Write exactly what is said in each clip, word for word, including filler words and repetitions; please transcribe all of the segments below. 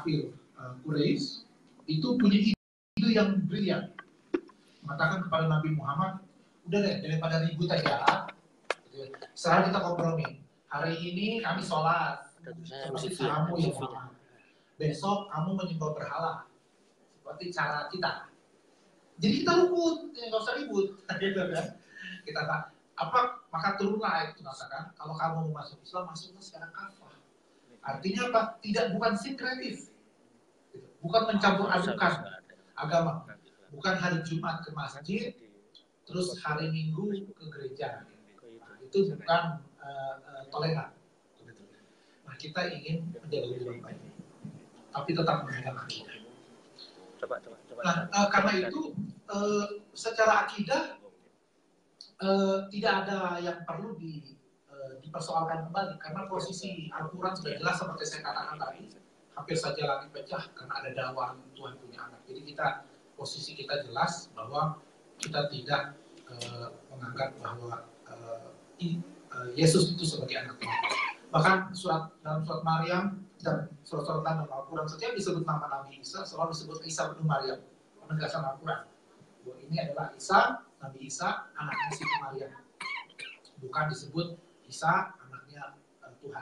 kafir uh, Quraisy itu punya ide yang brilian, mengatakan kepada Nabi Muhammad, udah deh daripada ribut aja, sekarang kita kompromi. Hari ini kami sholat seperti kamu ya Muhammad. Besok kamu menyembah berhala seperti cara kita. Jadi kita rukun, ya, nggak usah ribut, gitu kan? Kita apa? Maka turunlah ayat itu mengatakan, kalau kamu mau masuk Islam, masuklah sekarang kafah. Artinya apa? Tidak, bukan sinkretis, bukan mencampur adukan agama, bukan hari Jumat ke masjid, terus hari Minggu ke gereja. Nah, itu bukan uh, uh, toleran. Nah, kita ingin menjadi lebih baik, tapi tetap menjaga akidah. Nah, uh, karena itu uh, secara akidah uh, tidak ada yang perlu di, uh, dipersoalkan kembali, karena posisi Al-Quran sudah jelas seperti saya katakan tadi, hampir saja langit pecah karena ada dakwaan Tuhan punya anak. Jadi kita posisi kita jelas bahwa kita tidak uh, menganggap bahwa uh, i, uh, Yesus itu sebagai anak Tuhan. Bahkan surat dalam surat Maryam dan surat-surat dalam Al-Quran setiap disebut nama Nabi Isa selalu disebut Isa bin Maryam, penegasan Al-Quran bahwa ini adalah Isa, Nabi Isa, anaknya Siti Maryam, bukan disebut Isa anaknya uh, Tuhan.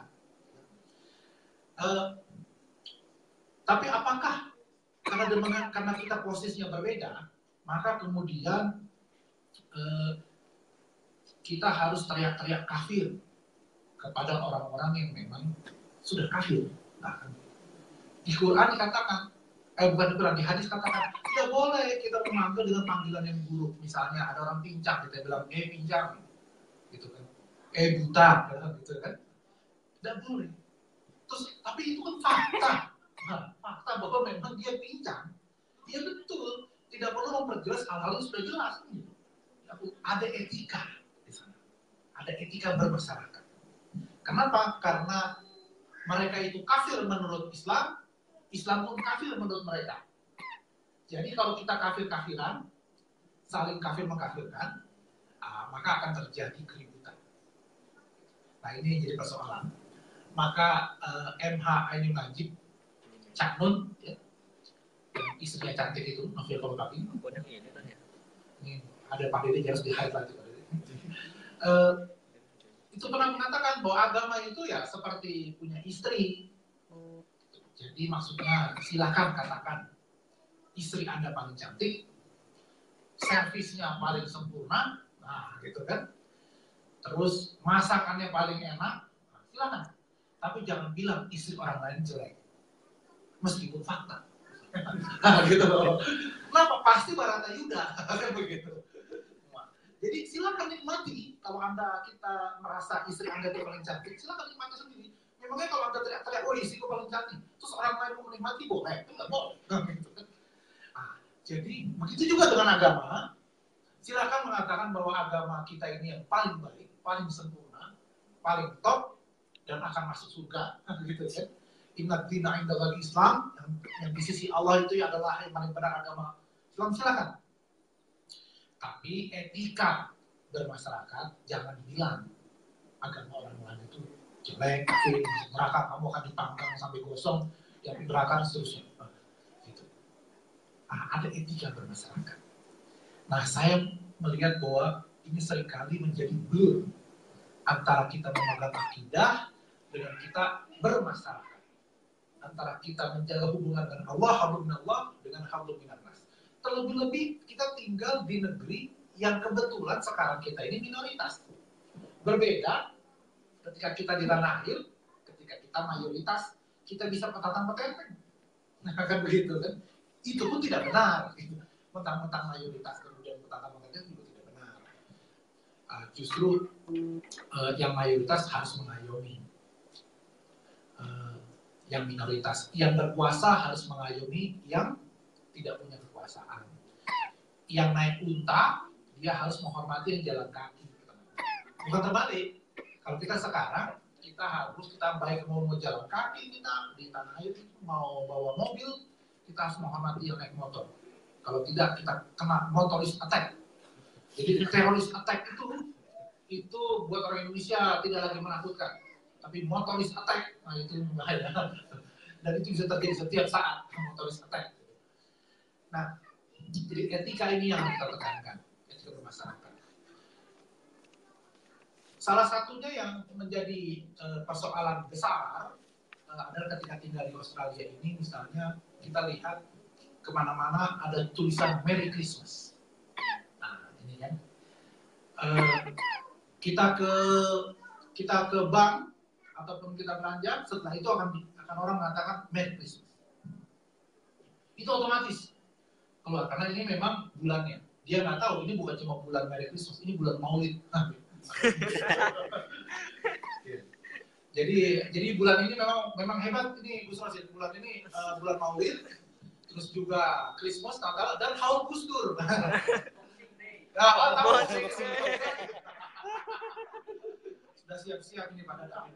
Uh, tapi apakah karena dengan, karena kita posisinya berbeda, maka kemudian uh, kita harus teriak-teriak kafir kepada orang-orang yang memang sudah kafir? Nah, di Quran dikatakan, eh bukan di Quran, di hadis katakan tidak boleh kita memanggil dengan panggilan yang buruk. Misalnya ada orang pincang, kita bilang eh pincang, gitu kan, eh buta, gitu kan, tidak boleh. Terus tapi itu kan fakta, nah, fakta bahwa memang dia pincang, dia betul, tidak perlu memperjelas hal-hal yang sudah jelas. Ada etika di sana, ada etika bermasyarakat. Kenapa? Karena mereka itu kafir menurut Islam, Islam pun kafir menurut mereka. Jadi kalau kita kafir-kafiran, saling kafir mengkafirkan, ah, maka akan terjadi keributan. Nah ini yang jadi persoalan. Maka uh, M H Ainun Najib, Cak Nun, ya, yang istrinya cantik itu, Novia Kolokaki. Ini ada Pak Dede, harus di-highlight. Uh, itu pernah mengatakan bahwa agama itu ya seperti punya istri. Jadi maksudnya silakan katakan istri Anda paling cantik, servisnya paling sempurna, nah gitu kan. Terus masakannya paling enak, nah, silakan. Tapi jangan bilang istri orang lain jelek, meskipun fakta. Nah, gitu loh. Kenapa? Pasti Barata Yuda, kan begitu. Jadi silakan nikmati. Kalau Anda kita merasa istri Anda itu paling cantik, silakan nikmati sendiri. Memangnya kalau Anda teriak-teriak, oh istriku paling cantik, terus orang lain mau menikmati, boleh? Itu nggak boleh. Nah, jadi begitu juga dengan agama. Silakan mengatakan bahwa agama kita ini yang paling baik, paling sempurna, paling top, dan akan masuk surga, gitu ya. Ingat dina indallahi Islam, yang, yang di sisi Allah itu adalah yang paling benar agama Islam, silakan. Tapi etika bermasyarakat, jangan bilang agama orang lain itu jelek, kafir, neraka, kamu akan dipanggang sampai gosong, yang neraka dan seterusnya. Gitu. Nah, ada etika bermasyarakat. Nah, saya melihat bahwa ini seringkali menjadi blur antara kita memegang akidah dengan kita bermasyarakat, antara kita menjaga hubungan dengan Allah, hablum minallah, dengan hablum minannas. Terlebih-lebih kita tinggal di negeri yang kebetulan sekarang kita ini minoritas. Berbeda ketika kita di tanah air, ketika kita mayoritas, kita bisa petatan petenteng. Nah kan begitu kan? Itu pun tidak benar. Mentang-mentang mayoritas kemudian petatan petenteng juga tidak benar. Uh, justru uh, yang mayoritas harus mengayomi uh, yang minoritas. Yang berkuasa harus mengayomi yang tidak punya kekuasaan. Yang naik unta, dia harus menghormati yang jalan kaki. Bukan terbalik. Kalau kita sekarang, kita harus, kita baik mau jalan kaki, kita di tanah air mau bawa mobil, kita harus menghormati yang naik motor. Kalau tidak, kita kena motoris attack. Jadi teroris attack itu, itu buat orang Indonesia tidak lagi menakutkan. Tapi motoris attack, nah itu bahaya. dan itu bisa terjadi setiap saat motoris attack. Nah, jadi etika ini yang kita tekankan, etika bermasyarakat. Salah satunya yang menjadi uh, persoalan besar uh, adalah ketika tinggal di Australia ini, misalnya kita lihat kemana-mana ada tulisan Merry Christmas. Nah, ini kan, uh, kita ke kita ke bank ataupun kita belanja, setelah itu akan akan orang mengatakan Merry Christmas. Itu otomatis keluar karena ini memang bulannya. Dia nggak tahu ini bukan cuma bulan Merry Christmas, ini bulan Maulid. jadi jadi bulan ini memang memang hebat ini Gus Rosid. Bulan ini uh, bulan Maulid, terus juga Christmas, Natal dan Haul Gus Dur. Nah, sudah siap-siap ini pada tahun.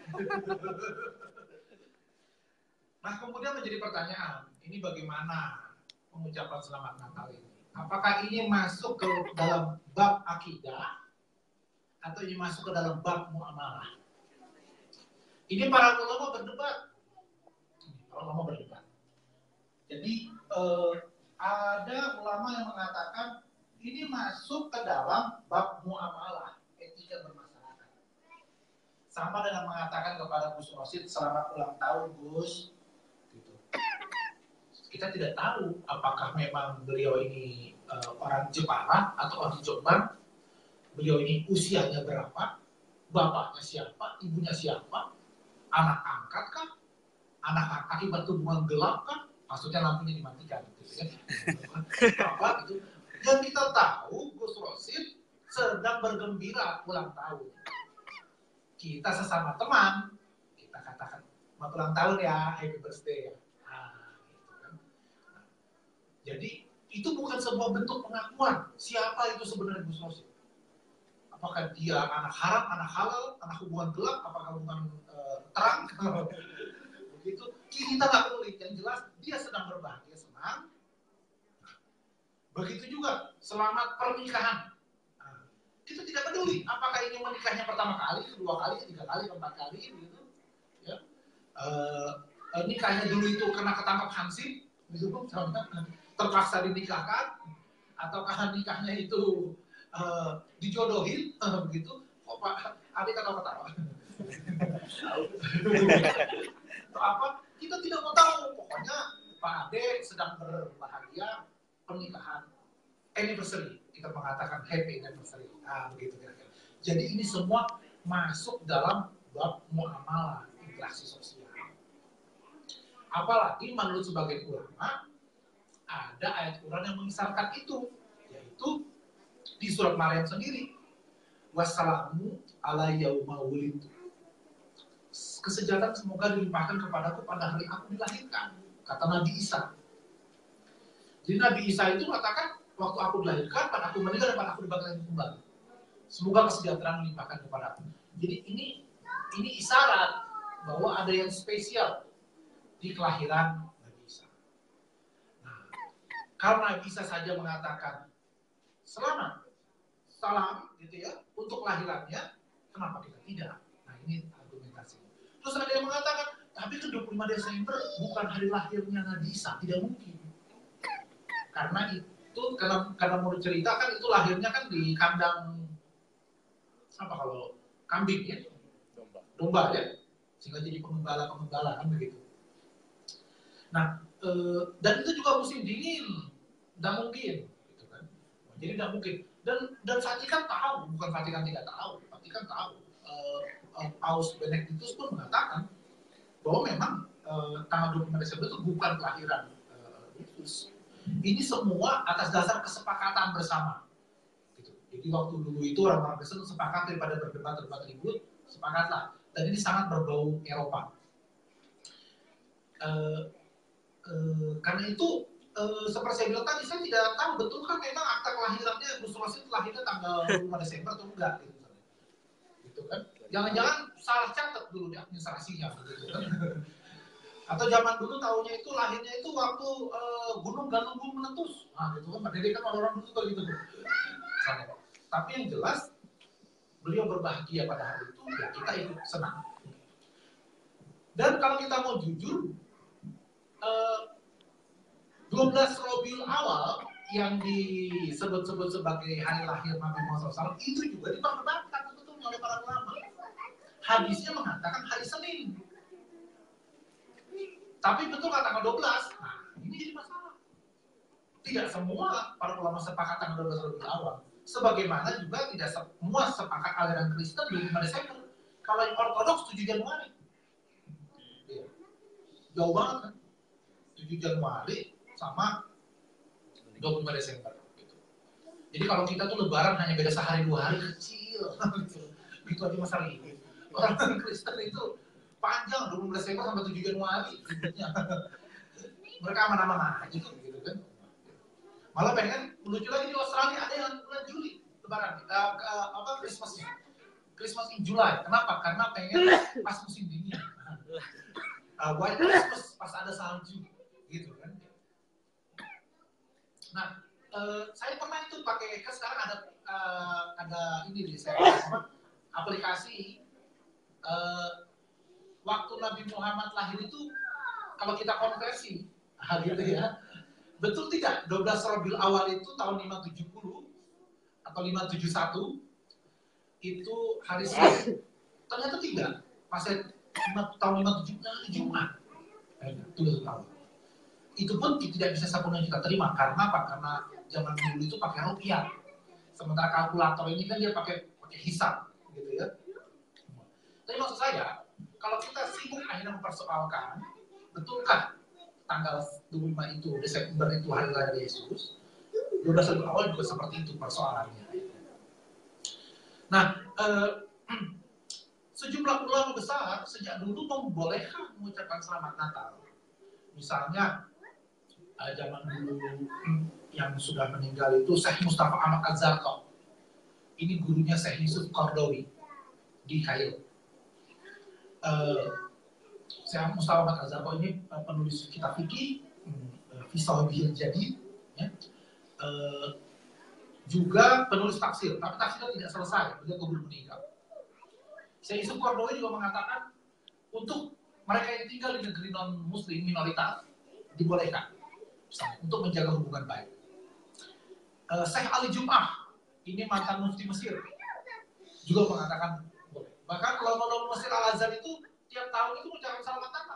Nah, kemudian menjadi pertanyaan, ini bagaimana pengucapan selamat Natal ini? Apakah ini masuk ke dalam bab akidah atau ini masuk ke dalam bab muamalah? Ini para ulama berdebat. Para ulama berdebat. Jadi eh, ada ulama yang mengatakan ini masuk ke dalam bab muamalah, etika bermasyarakat. Sama dengan mengatakan kepada Gus Rosid, selamat ulang tahun Gus. Gitu. Kita tidak tahu apakah memang beliau ini uh, orang Jepara atau orang Jombang. Beliau ini usianya berapa, bapaknya siapa, ibunya siapa, anak angkat kah, anak akibat hubungan gelap kah, maksudnya lampunya dimatikan. Gitu, ya. Apa gitu. Dan kita tahu Gus Rosid sedang bergembira ulang tahun. Kita sesama teman, kita katakan, selamat ulang tahun ya, happy birthday ya. Nah, gitu kan. Nah, jadi itu bukan sebuah bentuk pengakuan siapa itu sebenarnya Gus Rosid. Apakah dia anak haram, anak halal, anak hubungan gelap, apakah hubungan uh, terang? Begitu. Kita nggak peduli. Yang jelas dia sedang berbahagia, senang. Nah, begitu juga selamat pernikahan. Nah, kita tidak peduli apakah ini menikahnya pertama kali, kedua kali, ketiga kali, keempat kali, begitu. Ya. Uh, uh, nikahnya dulu itu karena ketangkap hansip, gitu, terpaksa dinikahkan, ataukah nikahnya itu Uh, dijodohin, uh, begitu, kok Pak Ade ketawa-ketawa. Apa? Kita tidak mau tahu. Pokoknya Pak Ade sedang berbahagia pernikahan anniversary. Kita mengatakan happy anniversary. Nah, begitu kira-kira. Jadi ini semua masuk dalam bab muamalah, interaksi sosial. Apalagi menurut sebagian ulama ada ayat Quran yang mengisarkan itu, yaitu di surat Maryam sendiri, wassalamu ala yauma wulidtu. Kesejahteraan semoga dilimpahkan kepadaku pada hari aku dilahirkan, kata Nabi Isa. Jadi Nabi Isa itu mengatakan, waktu aku dilahirkan, pada aku meninggal dan pada aku dibangkitkan kembali. Semoga kesejahteraan dilimpahkan kepadaku. Jadi ini ini isyarat bahwa ada yang spesial di kelahiran Nabi Isa. Nah, kalau Nabi Isa saja mengatakan selamat, salam gitu ya, untuk kelahirannya, kenapa kita tidak? Nah ini argumentasi. Terus ada yang mengatakan, tapi kan dua puluh lima Desember bukan hari lahirnya Nabi Isa, tidak mungkin. Karena itu, karena, karena menurut cerita kan itu lahirnya kan di kandang, apa kalau kambing ya? Domba. Domba ya, sehingga jadi pengembala-pengembala kan begitu. Nah, e, dan itu juga musim dingin, tidak mungkin. Gitu kan. Jadi tidak mungkin. Dan dan Vatikan tahu, bukan Vatikan tidak tahu, Vatikan tahu. Uh, uh, Paus Benedictus pun mengatakan bahwa memang uh, tanggal dua puluh lima Desember itu bukan kelahiran uh, Yesus. Ini semua atas dasar kesepakatan bersama. Gitu. Jadi waktu dulu itu orang-orang Kristen sepakat daripada berdebat-debat ribut, sepakatlah. Dan ini sangat berbau Eropa. Uh, uh, karena itu Uh, seperti saya bilang tadi, saya tidak tahu betul kan memang akta kelahirannya Gus Rosid lahirnya tanggal dua puluh lima Desember atau enggak gitu, gitu kan? Jangan-jangan salah catat dulu di administrasinya gitu kan? Atau zaman dulu tahunya itu lahirnya itu waktu uh, Gunung Galunggung meletus, nah gitu kan? Padahal kan orang-orang dulu begitu tuh. Tapi yang jelas beliau berbahagia pada hari itu, ya kita ikut senang. Dan kalau kita mau jujur, belas Rabiul Awal yang disebut-sebut sebagai hari lahir Nabi Muhammad shallallahu alaihi wasallam itu juga diperdebatkan sebetulnya oleh para ulama. Hadisnya mengatakan hari Senin. Tapi betul kata tanggal dua belas, nah ini jadi masalah. Tidak semua para ulama sepakat tanggal dua belas Rabiul Awal. Sebagaimana juga tidak semua sepakat aliran Kristen dua puluh lima Desember. Kalau yang Ortodoks tujuh Januari. Ya. Jauh banget kan? tujuh Januari sama dua puluh lima Desember. Gitu. Jadi kalau kita tuh lebaran hanya beda sehari dua hari, kecil. Gitu aja masalah ini. Orang Kristen itu panjang dua puluh lima Desember sampai tujuh Januari. Mereka aman-aman aja gitu, gitu kan. Malah pengen menuju lagi di Australia ada yang bulan Juli lebaran, uh, uh, apa Christmasnya, Christmas in July. Kenapa? Karena pengen pas musim dingin. Uh, White Christmas pas ada salju, gitu kan. Nah, uh, saya pernah itu pakai, kan sekarang ada uh, ada ini nih, saya apa, aplikasi uh, waktu Nabi Muhammad lahir itu kalau kita konversi, gitu ya. Betul tidak? dua belas Rabiul Awal itu tahun lima tujuh nol atau lima tujuh satu itu hari Senin. Ternyata tidak. Pas tahun lima tujuh hari Jumat. Itu tahun. Itu pun tidak bisa sepenuhnya kita terima karena apa? Karena zaman dulu itu pakai rupiah. Sementara kalkulator ini kan dia pakai pakai hisab, gitu ya. Tapi maksud saya, kalau kita sibuk akhirnya mempersoalkan, betulkah tanggal dua puluh lima itu Desember itu hari lahir Yesus? dua belas Rabiul Awal juga seperti itu persoalannya. Nah, eh, sejumlah ulama besar sejak dulu membolehkan mengucapkan selamat Natal. Misalnya eh, zaman dulu yang sudah meninggal itu Syekh Mustafa Ahmad Az-Zarqawi. Ini gurunya Syekh Yusuf Qaradawi di Kairo. Eh, Syekh Mustafa Ahmad Az-Zarqawi ini uh, penulis kitab fikih, Fisah Bihil Jadi, ya. uh, juga penulis tafsir, tapi tafsirnya tidak selesai, beliau keburu meninggal. Syekh Yusuf Qaradawi juga mengatakan untuk mereka yang tinggal di negeri non-muslim minoritas dibolehkan, misalnya, untuk menjaga hubungan baik. Uh, Syekh Ali Jum'ah, ini mantan mufti Mesir, juga mengatakan boleh. Bahkan ulama-ulama Mesir Al-Azhar itu tiap tahun itu mengucapkan selamat Natal.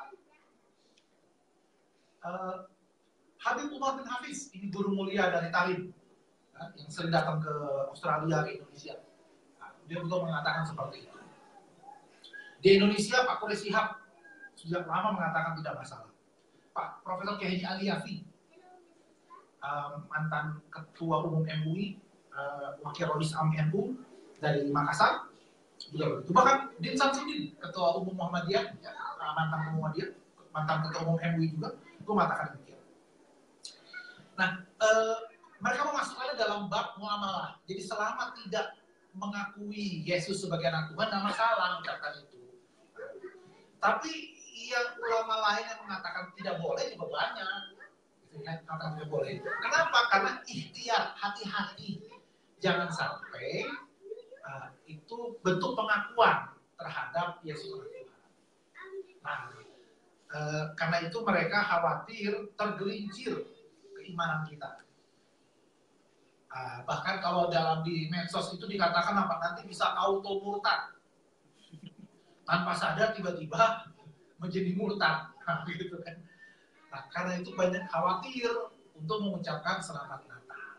Uh, Habib Umar bin Hafiz, ini guru mulia dari Talim, ya, yang sering datang ke Australia, ke Indonesia. Nah, dia juga mengatakan seperti itu. Di Indonesia, Pak Quraish Shihab sejak lama mengatakan tidak masalah. Pak Profesor Kiai Haji Ali Yafi, uh, mantan Ketua Umum M U I, uh, Wakil Rois Am N U dari Makassar, juga begitu. Bahkan Din Samsudin, Ketua Umum Muhammadiyah, ya, mantan Umum Muhammadiyah, mantan Ketua Umum M U I juga, itu mengatakan demikian. Nah, e, mereka memasukkannya dalam bab muamalah. Jadi selama tidak mengakui Yesus sebagai anak Tuhan, tidak masalah mengucapkan itu. Tapi yang ulama lain yang mengatakan tidak boleh juga banyak. Kata tidak boleh. Kenapa? Karena ikhtiar, hati-hati. Jangan sampai uh, itu bentuk pengakuan terhadap Yesus anak Tuhan. Nah, uh, karena itu mereka khawatir tergelincir keimanan kita. Uh, bahkan kalau dalam di medsos itu dikatakan apa nanti bisa auto murtad. Tanpa sadar tiba-tiba menjadi murtad. Nah, gitu kan. Nah, karena itu banyak khawatir untuk mengucapkan selamat Natal.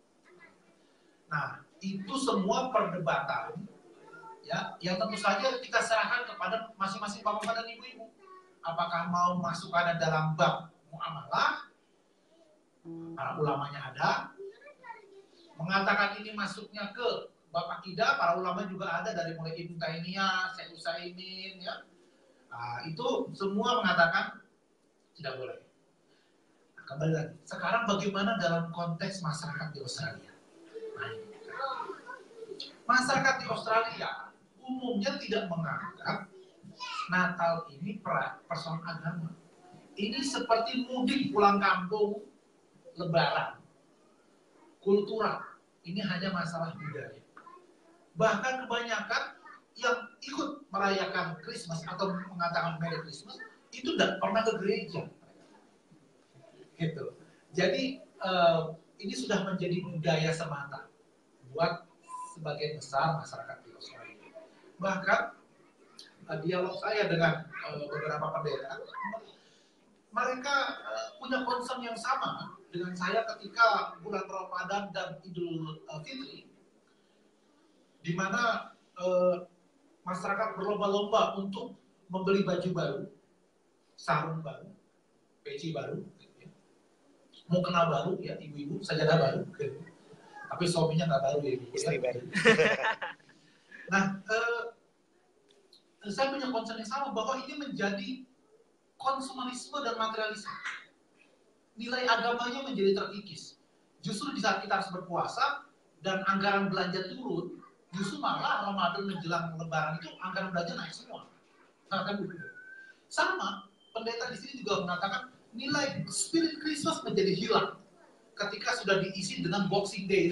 Nah, itu semua perdebatan ya, yang tentu saja kita serahkan kepada masing-masing bapak-bapak dan ibu-ibu. Apakah mau masukkannya dalam bab muamalah? Para ulamanya ada. Mengatakan ini masuknya ke bab akidah, para ulama juga ada dari mulai Ibnu Taimiyah, Syekh Utsaimin, ya. Nah, itu semua mengatakan tidak boleh. Nah, kembali lagi. Sekarang bagaimana dalam konteks masyarakat di Australia? Nah, masyarakat di Australia umumnya tidak menganggap Natal ini persoalan agama. Ini seperti mudik pulang kampung, lebaran, kultural. Ini hanya masalah budaya. Bahkan kebanyakan yang ikut merayakan Christmas atau mengatakan Merry Christmas itu tidak pernah ke gereja. Gitu. Jadi uh, ini sudah menjadi budaya semata buat sebagian besar masyarakat di Australia. Bahkan uh, dialog saya dengan uh, beberapa pendeta, mereka uh, punya concern yang sama dengan saya ketika bulan Ramadan dan Idul Fitri, di mana uh, masyarakat berlomba-lomba untuk membeli baju baru, sarung baru, peci baru, mau kenal baru ya ibu-ibu, sajadah baru, tapi suaminya nggak baru ya ibu. Istri baru. Nah, eh, saya punya concern yang sama bahwa ini menjadi konsumerisme dan materialisme. Nilai agamanya menjadi terkikis. Justru di saat kita harus berpuasa dan anggaran belanja turun, justru malah Ramadan menjelang Lebaran itu anggaran belanja naik semua. Nah, kan begitu. Sama, pendeta di sini juga mengatakan nilai spirit Christmas menjadi hilang ketika sudah diisi dengan Boxing Day.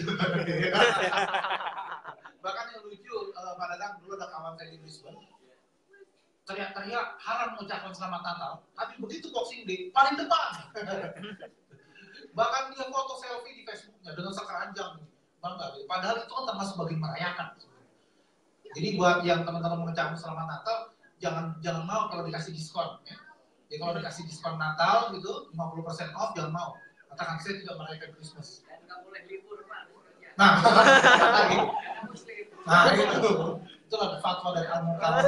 Bahkan yang lucu, uh, pada saat dulu ada kawan saya di Brisbane, teriak-teriak haram mengucapkan selamat Natal, tapi begitu Boxing Day paling depan. Bahkan dia foto selfie di Facebooknya dengan sekeranjang, bangga. Padahal itu kan termasuk bagian merayakan. Jadi buat yang teman-teman mengucapkan selamat Natal, jangan jangan mau kalau dikasih diskon. Ya. Jadi kalau dikasih diskon Natal gitu, lima puluh persen off, jangan mau. Katakan saya tidak merayakan Christmas. Dan nggak boleh libur, Pak. Nah, lagi. Nah, itu. Itu ada fatwa dari Al-Muqarram.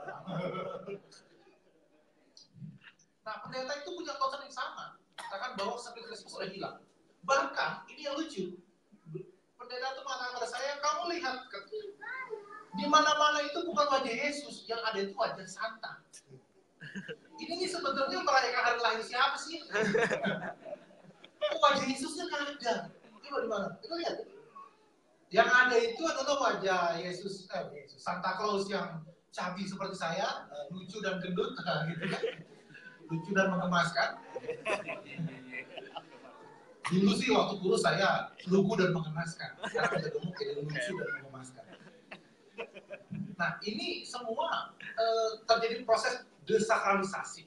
Nah, pendeta itu punya concern yang sama. Katakan bahwa spirit Christmas sudah hilang. Bahkan, ini yang lucu. Pendeta itu mengatakan pada saya, kamu lihat, di mana-mana itu bukan wajah Yesus, yang ada itu wajah Santa. Ini nih sebetulnya merayakan hari lahir siapa sih? Oh, wajah Yesusnya nggak ada. Coba di mana? Kita lihat. Yang ada itu adalah wajah Yesus, eh, Yesus, Santa Claus yang cabi seperti saya, lucu dan gendut, gitu kan? Lucu dan mengemaskan. Dulu sih waktu kurus saya lugu dan mengemaskan. Sekarang udah gemuk jadi lucu dan mengemaskan. Nah, ini semua uh, terjadi proses desakralisasi.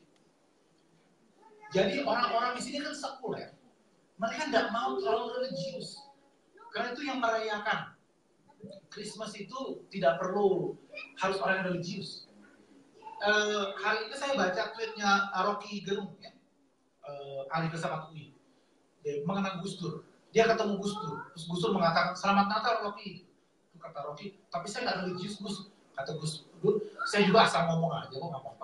Jadi orang-orang di sini kan sekuler. Mereka tidak mau terlalu religius. Karena itu yang merayakan. Christmas itu tidak perlu harus orang yang religius. Uh, hari ini saya baca tweetnya Rocky Gerung, ya, uh, ahli filsafat U I, dia mengenang Gus Dur. Dia ketemu Gus Dur, terus Gus Dur mengatakan selamat Natal Rocky. Itu kata Rocky, tapi saya nggak religius Gus. Kata Gus Dur, saya juga asal ngomong aja kok nggak apa-apa.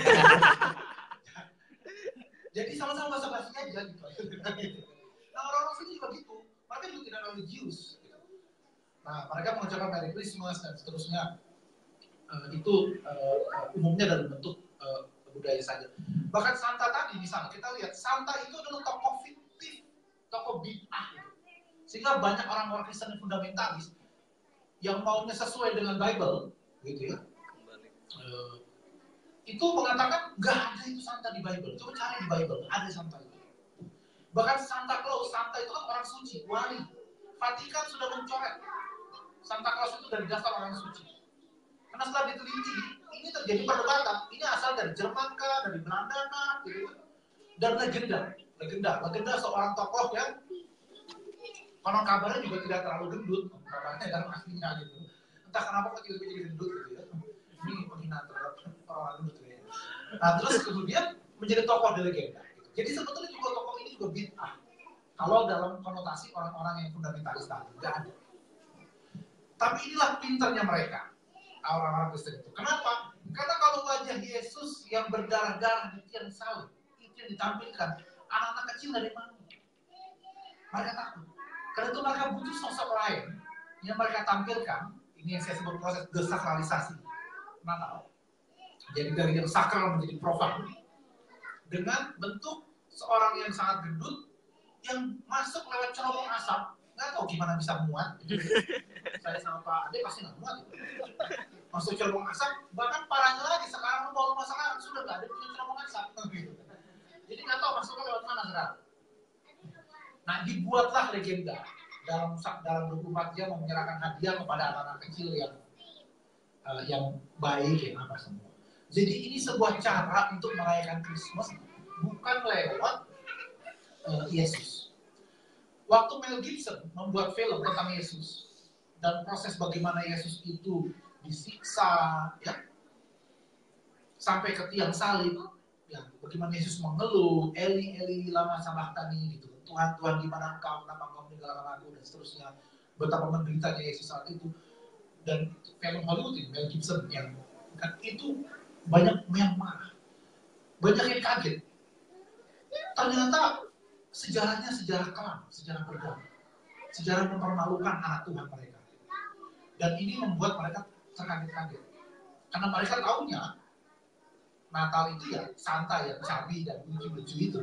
Jadi sama-sama basa-basi aja gitu. Nah orang-orang sini juga gitu, mereka juga tidak religius. Gitu. Nah mereka mengucapkan Merry Christmas dan seterusnya. Uh, itu uh, umumnya dalam bentuk uh, budaya saja. Bahkan Santa tadi misalnya kita lihat Santa itu adalah tokoh fiktif, tokoh bid'ah, gitu. Sehingga banyak orang-orang Kristen yang fundamentalis yang maunya sesuai dengan Bible, gitu ya. Uh, itu mengatakan nggak ada itu Santa di Bible. Coba cari di Bible, ada Santa itu. Bahkan Santa Claus, Santa itu kan orang suci, wali. Vatikan sudah mencoret Santa Claus itu dari daftar orang suci. Karena setelah diteliti, ini terjadi perdebatan. Ini asal dari Jerman kah, dari Belanda kah, gitu. Dan legenda, legenda, legenda seorang tokoh yang konon kabarnya juga tidak terlalu gendut, kabarnya dalam aslinya gitu. Entah kenapa kok tiba-tiba jadi gendut gitu ya. Ini penghinaan terhadap orang gendut ya. Nah terus kemudian menjadi tokoh di legenda. Gitu. Jadi sebetulnya juga tokoh ini juga bid'ah. Kalau dalam konotasi orang-orang yang fundamentalis tadi, nggak ada. Tapi inilah pinternya mereka. Orang-orang Kristen itu. Kenapa? Karena kalau wajah Yesus yang berdarah-darah di tiang salib itu yang ditampilkan, anak-anak kecil dari mana? Mereka takut. Karena itu mereka butuh sosok lain yang mereka tampilkan. Ini yang saya sebut proses desakralisasi Natal. Jadi dari yang sakral menjadi profan dengan bentuk seorang yang sangat gendut yang masuk lewat cerobong asap. Nggak tahu gimana bisa muat. Saya sama Pak Ade pasti nggak muat. Masuk cerobong asap, bahkan parahnya lagi sekarang bawa rumah sekarang sudah nggak ada punya cerobong asap. Jadi nggak tahu masuknya lewat mana sekarang. Nah dibuatlah legenda dalam dalam dua puluh empat jam menyerahkan hadiah kepada anak-anak kecil yang uh, yang baik yang apa semua. Jadi ini sebuah cara untuk merayakan Christmas bukan lewat uh, Yesus. Waktu Mel Gibson membuat film tentang Yesus dan proses bagaimana Yesus itu disiksa, ya, sampai ke tiang salib, ya, bagaimana Yesus mengeluh, Eli Eli lama sabachthani gitu, Tuhan Tuhan di mana engkau, kenapa engkau meninggalkan aku, dan seterusnya, betapa menderitanya Yesus saat itu. Dan film Hollywood ini, Mel Gibson yang kan itu banyak yang marah, banyak yang kaget. Ternyata sejarahnya sejarah kelam, sejarah berdamai, sejarah mempermalukan anak Tuhan mereka. Dan ini membuat mereka terkaget-kaget. Karena mereka tahunya Natal itu ya santai, ya cabi dan lucu-lucu itu.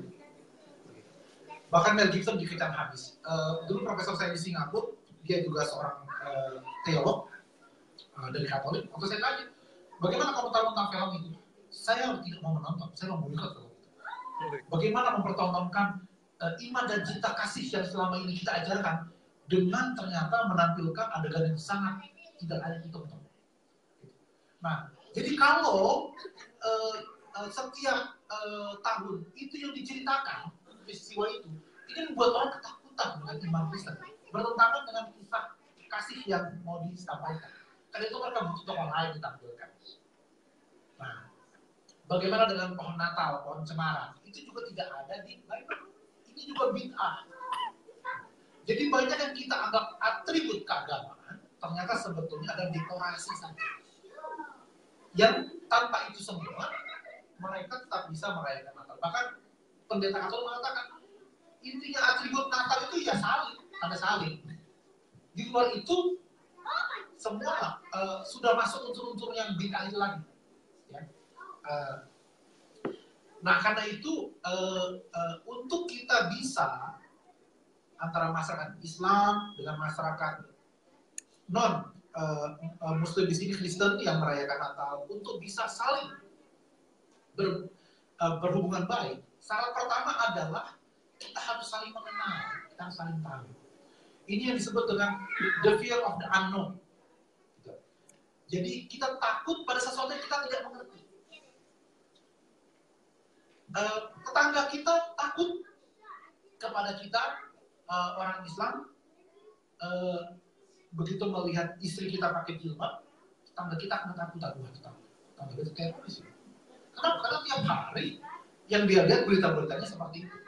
Bahkan Mel Gibson dikejar habis. Uh, dulu profesor saya di Singapura, dia juga seorang uh, teolog uh, dari Katolik. Waktu saya tanya, bagaimana kamu tahu tentang film itu? Saya tidak mau menonton, saya mau boikot film itu. Bagaimana mempertontonkan uh, iman dan cinta kasih yang selama ini kita ajarkan dengan ternyata menampilkan adegan yang sangat tidak ada di tonton. Nah, jadi kalau uh, uh, setiap uh, tahun itu yang diceritakan peristiwa itu, ini membuat orang ketakutan dengan iman Kristen, bertentangan dengan kisah kasih yang mau disampaikan. Karena itu mereka butuh tokoh lain ditampilkan. Nah, bagaimana dengan pohon Natal, pohon cemara? Itu juga tidak ada di Bible. Ini juga bid'ah. Jadi banyak yang kita anggap atribut keagamaan, ternyata sebetulnya ada dekorasi saja. Yang tanpa itu semua, mereka tetap bisa merayakan Natal. Bahkan pendeta Katolik mengatakan, intinya atribut Natal itu ya salib, ada salib. Di luar itu, semua uh, sudah masuk unsur-unsur yang bid'ah itu lagi. Ya. Uh, nah karena itu, uh, uh, untuk kita bisa antara masyarakat Islam dengan masyarakat non uh, uh, Muslim di sini, Kristen yang merayakan Natal, untuk bisa saling ber, uh, berhubungan baik, syarat pertama adalah kita harus saling mengenal, kita harus saling tahu. Ini yang disebut dengan the fear of the unknown. Jadi kita takut pada sesuatu yang kita tidak mengerti. Uh, tetangga kita takut kepada kita, uh, orang Islam, uh, begitu melihat istri kita pakai jilbab, tetangga kita akan takut, aduh tetangga, tetangga kita teroris. Kenapa? Karena tiap hari yang dia lihat berita-beritanya seperti itu.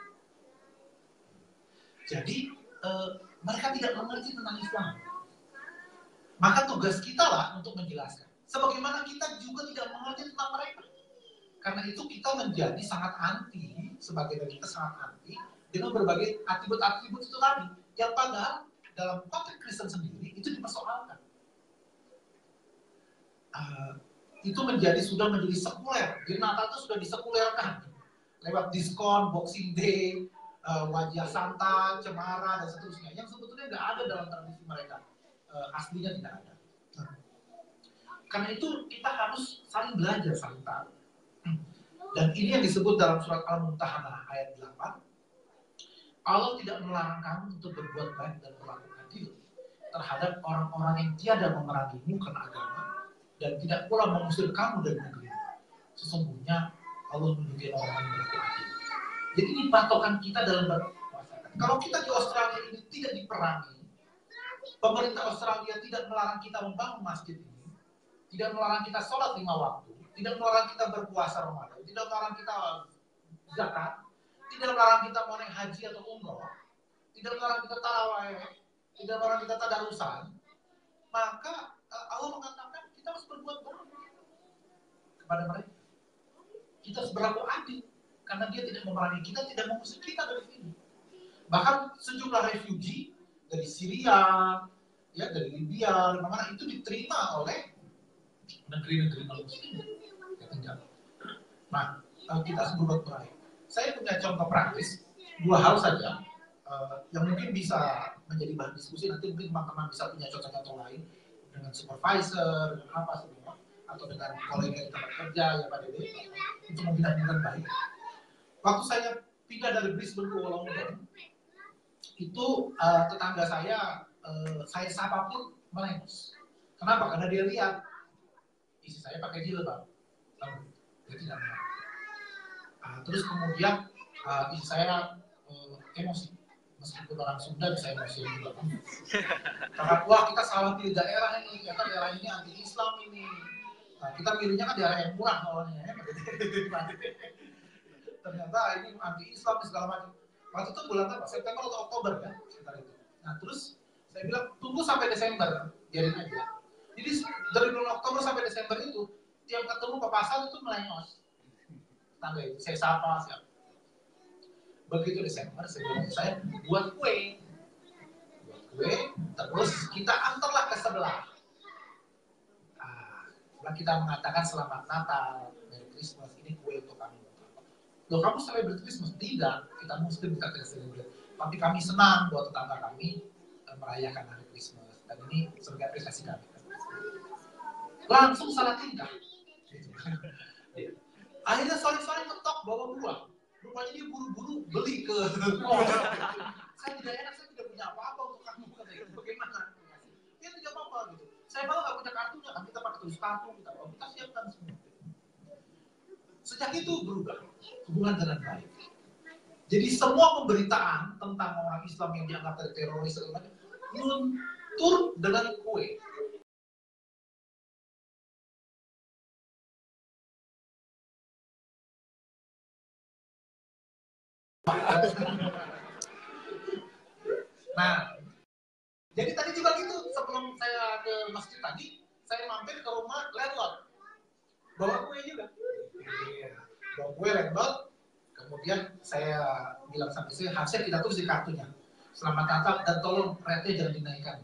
Jadi uh, mereka tidak mengerti tentang Islam. Maka tugas kita lah untuk menjelaskan. Sebagaimana kita juga tidak mengerti tentang mereka. Karena itu kita menjadi sangat anti, sebagai dari kita sangat anti dengan berbagai atribut-atribut itu tadi, yang padahal dalam konteks Kristen sendiri itu dipersoalkan. Uh, itu menjadi sudah menjadi sekuler. Jadi Natal itu sudah disekulerkan lewat diskon, Boxing Day, uh, wajah Santa, cemara dan seterusnya. Yang sebetulnya nggak ada dalam tradisi mereka, uh, aslinya tidak ada. Nah, karena itu kita harus saling belajar, saling tahu. Dan ini yang disebut dalam surat Al-Mumtahanah ayat delapan. Allah tidak melarang kamu untuk berbuat baik dan berlaku adil terhadap orang-orang yang tiada memerangimu karena agama dan tidak pula mengusir kamu dari negeri. Sesungguhnya Allah menyukai orang yang berlaku adil. Jadi ini patokan kita dalam berpuasa. Kalau kita di Australia ini tidak diperangi, pemerintah Australia tidak melarang kita membangun masjid ini, tidak melarang kita sholat lima waktu, tidak melarang kita berpuasa Ramadan, tidak melarang kita zakat, tidak melarang kita mau naik haji atau umroh, tidak melarang kita tarawih, tidak melarang kita tadarusan, maka Allah mengatakan kita harus berbuat baik kepada mereka. Kita harus berlaku adil karena dia tidak memerangi kita, tidak mengusir kita dari sini. Bahkan sejumlah refugee dari Syria, ya dari Libya, mana itu diterima oleh negeri-negeri non-Muslim. Nah, kita harus berbuat baik. Saya punya contoh praktis, dua hal saja, uh, yang mungkin bisa menjadi bahan diskusi. Nanti mungkin teman-teman bisa punya contoh-contoh lain dengan supervisor, dengan apa semua, atau dengan kolega di tempat kerja, ya Pak Dede, untuk membina-bina baik. Waktu saya pindah dari Brisbane ke Wollongong, itu uh, tetangga saya, uh, saya sapa pun melengos. Kenapa? Karena dia lihat istri saya pakai jilbab, dia tidak mengerti. Uh, terus kemudian uh, istri saya uh, emosi, meskipun orang Sunda saya masih juga kan. Karena wah kita salah pilih daerah ini, ternyata daerah ini anti Islam ini. Nah, kita pilihnya kan daerah yang murah awalnya ya. Ternyata ini anti Islam segala macam. Waktu itu bulan apa? September atau Oktober kan sekitar itu. Nah terus saya bilang tunggu sampai Desember, biarin aja. Jadi dari bulan Oktober sampai Desember itu tiap ketemu papasan itu melengos. Tangga itu saya sapa siapa. Begitu Desember sebelum saya buat kue, buat kue, terus kita antarlah ke sebelah. Nah, kita mengatakan selamat Natal, Merry Christmas, ini kue untuk kamu. Loh kamu celebrate Christmas? Tidak, kita Muslim kita tidak celebrate. Tapi kami senang buat tetangga kami merayakan hari Christmas dan ini sebagai apresiasi kami. Langsung salah tingkah. Akhirnya sore-sore ketok bawa buah. Rupanya dia buru-buru beli ke mall. Saya tidak enak, saya tidak punya apa-apa untuk kamu. Bagaimana? Dia tidak apa-apa gitu. Saya malah nggak punya kartunya, kan kita pakai tulis kartu, kita, kita siapkan semua. Sejak itu berubah hubungan dengan baik. Jadi semua pemberitaan tentang orang Islam yang dianggap teroris luntur dengan kue. Nah, jadi tadi juga gitu, sebelum saya ke masjid tadi, saya mampir ke rumah landlord, bawa kue juga, bawa kue landlord, kemudian saya bilang sama istri, hasil kita tulis di kartunya, selamat Natal dan tolong rate jangan dinaikkan.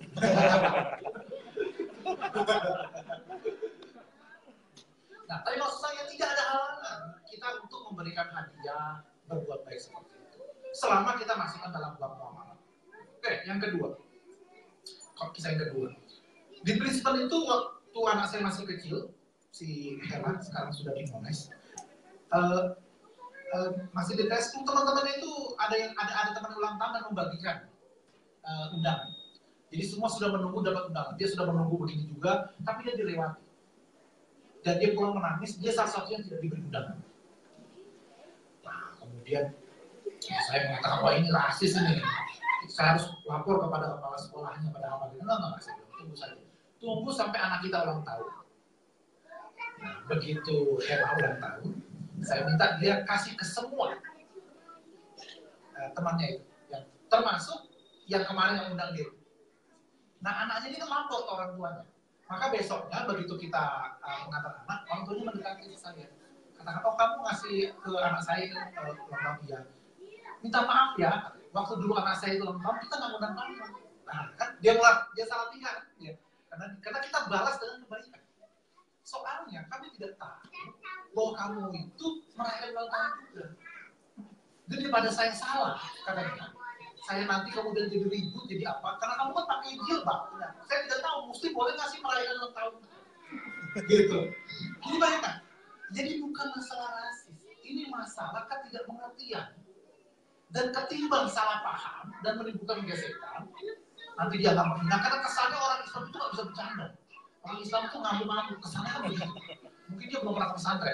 Nah, tapi maksud saya tidak ada halangan kita untuk memberikan hadiah, berbuat baik seperti itu, selama kita masukkan dalam bab muamalah. Oke, yang kedua, kisah yang kedua, di Brisbane itu waktu anak saya masih kecil, si Hera sekarang sudah di Monash, uh, uh, masih di tes tuh teman-teman itu ada yang ada ada teman ulang tahun dan membagikan uh, undangan. Jadi semua sudah menunggu dapat undangan, dia sudah menunggu begini juga, tapi dia dilewati. Dan dia pulang menangis, dia salah satu yang tidak diberi undangan. Nah, kemudian saya mengatakan, wah ini rasis ini. Saya harus lapor kepada kepala sekolahnya, pada apa gitu. Enggak, enggak, saya bilang, tunggu saja. Tunggu sampai anak kita ulang tahun. Nah, begitu Hera ulang tahun, saya minta dia kasih ke semua uh, temannya itu. Yang, termasuk yang kemarin yang undang dia. Nah, anaknya ini kan lapor ke orang tuanya. Maka besoknya begitu kita uh, mengantar anak, orang tuanya mendekati saya. Katakan, oh kamu ngasih ke anak saya uh, ulang tahun ya. Minta maaf ya, waktu dulu anak saya itu ulang tahun, kita nggak undang kamu. Nah, kan dia mulai, dia salah tingkah. Ya. Karena, karena kita balas dengan kebaikan. Soalnya kami tidak tahu bahwa kamu itu merayakan ulang tahun juga. Jadi daripada saya salah, katanya. Saya nanti kemudian jadi ribut, jadi apa? Karena kamu kan pakai jilbab. Nah, saya tidak tahu, mesti boleh nggak sih merayakan ulang tahun? Gitu. Jadi bayangkan, jadi bukan masalah rasis. Ini masalah ketidakmengertian. Dan ketimbang salah paham dan menimbulkan gesekan, nanti dia nggak menghina. Karena kesannya orang Islam itu nggak bisa bercanda. Orang Islam itu ngamuk-ngamuk, kesannya kan begitu. Mungkin dia belum pernah ke pesantren.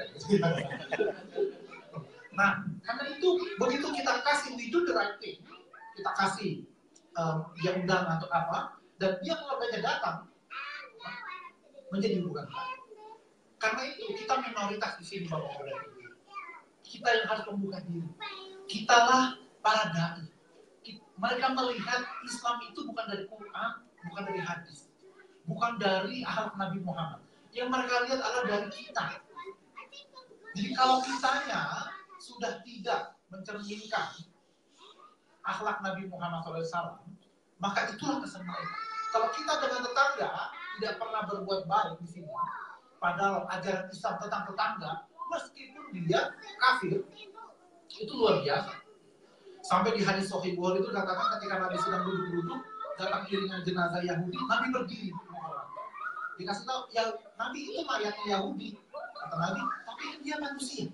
Nah, karena itu begitu kita kasih we do the right thing, kita kasih um, dia undang atau apa, dan dia keluarganya datang, menjadi hubungan baik. Karena itu kita minoritas di sini Bapak dan Ibu. Kita yang harus membuka diri. Kitalah para dai. Mereka melihat Islam itu bukan dari Quran, bukan dari hadis, bukan dari akhlak Nabi Muhammad. Yang mereka lihat adalah dari kita. Jadi kalau kitanya sudah tidak mencerminkan akhlak Nabi Muhammad shallallahu alaihi wasallam, maka itulah kesan mereka. Kalau kita dengan tetangga tidak pernah berbuat baik di sini, padahal ajaran Islam tentang tetangga, meskipun dia kafir, itu luar biasa. Sampai di hadis Sahih Bukhari itu dikatakan ketika Nabi sedang duduk-duduk, datang iringan jenazah Yahudi, Nabi berdiri. Dikasih tahu, ya Nabi itu mayatnya Yahudi, kata Nabi, tapi dia manusia.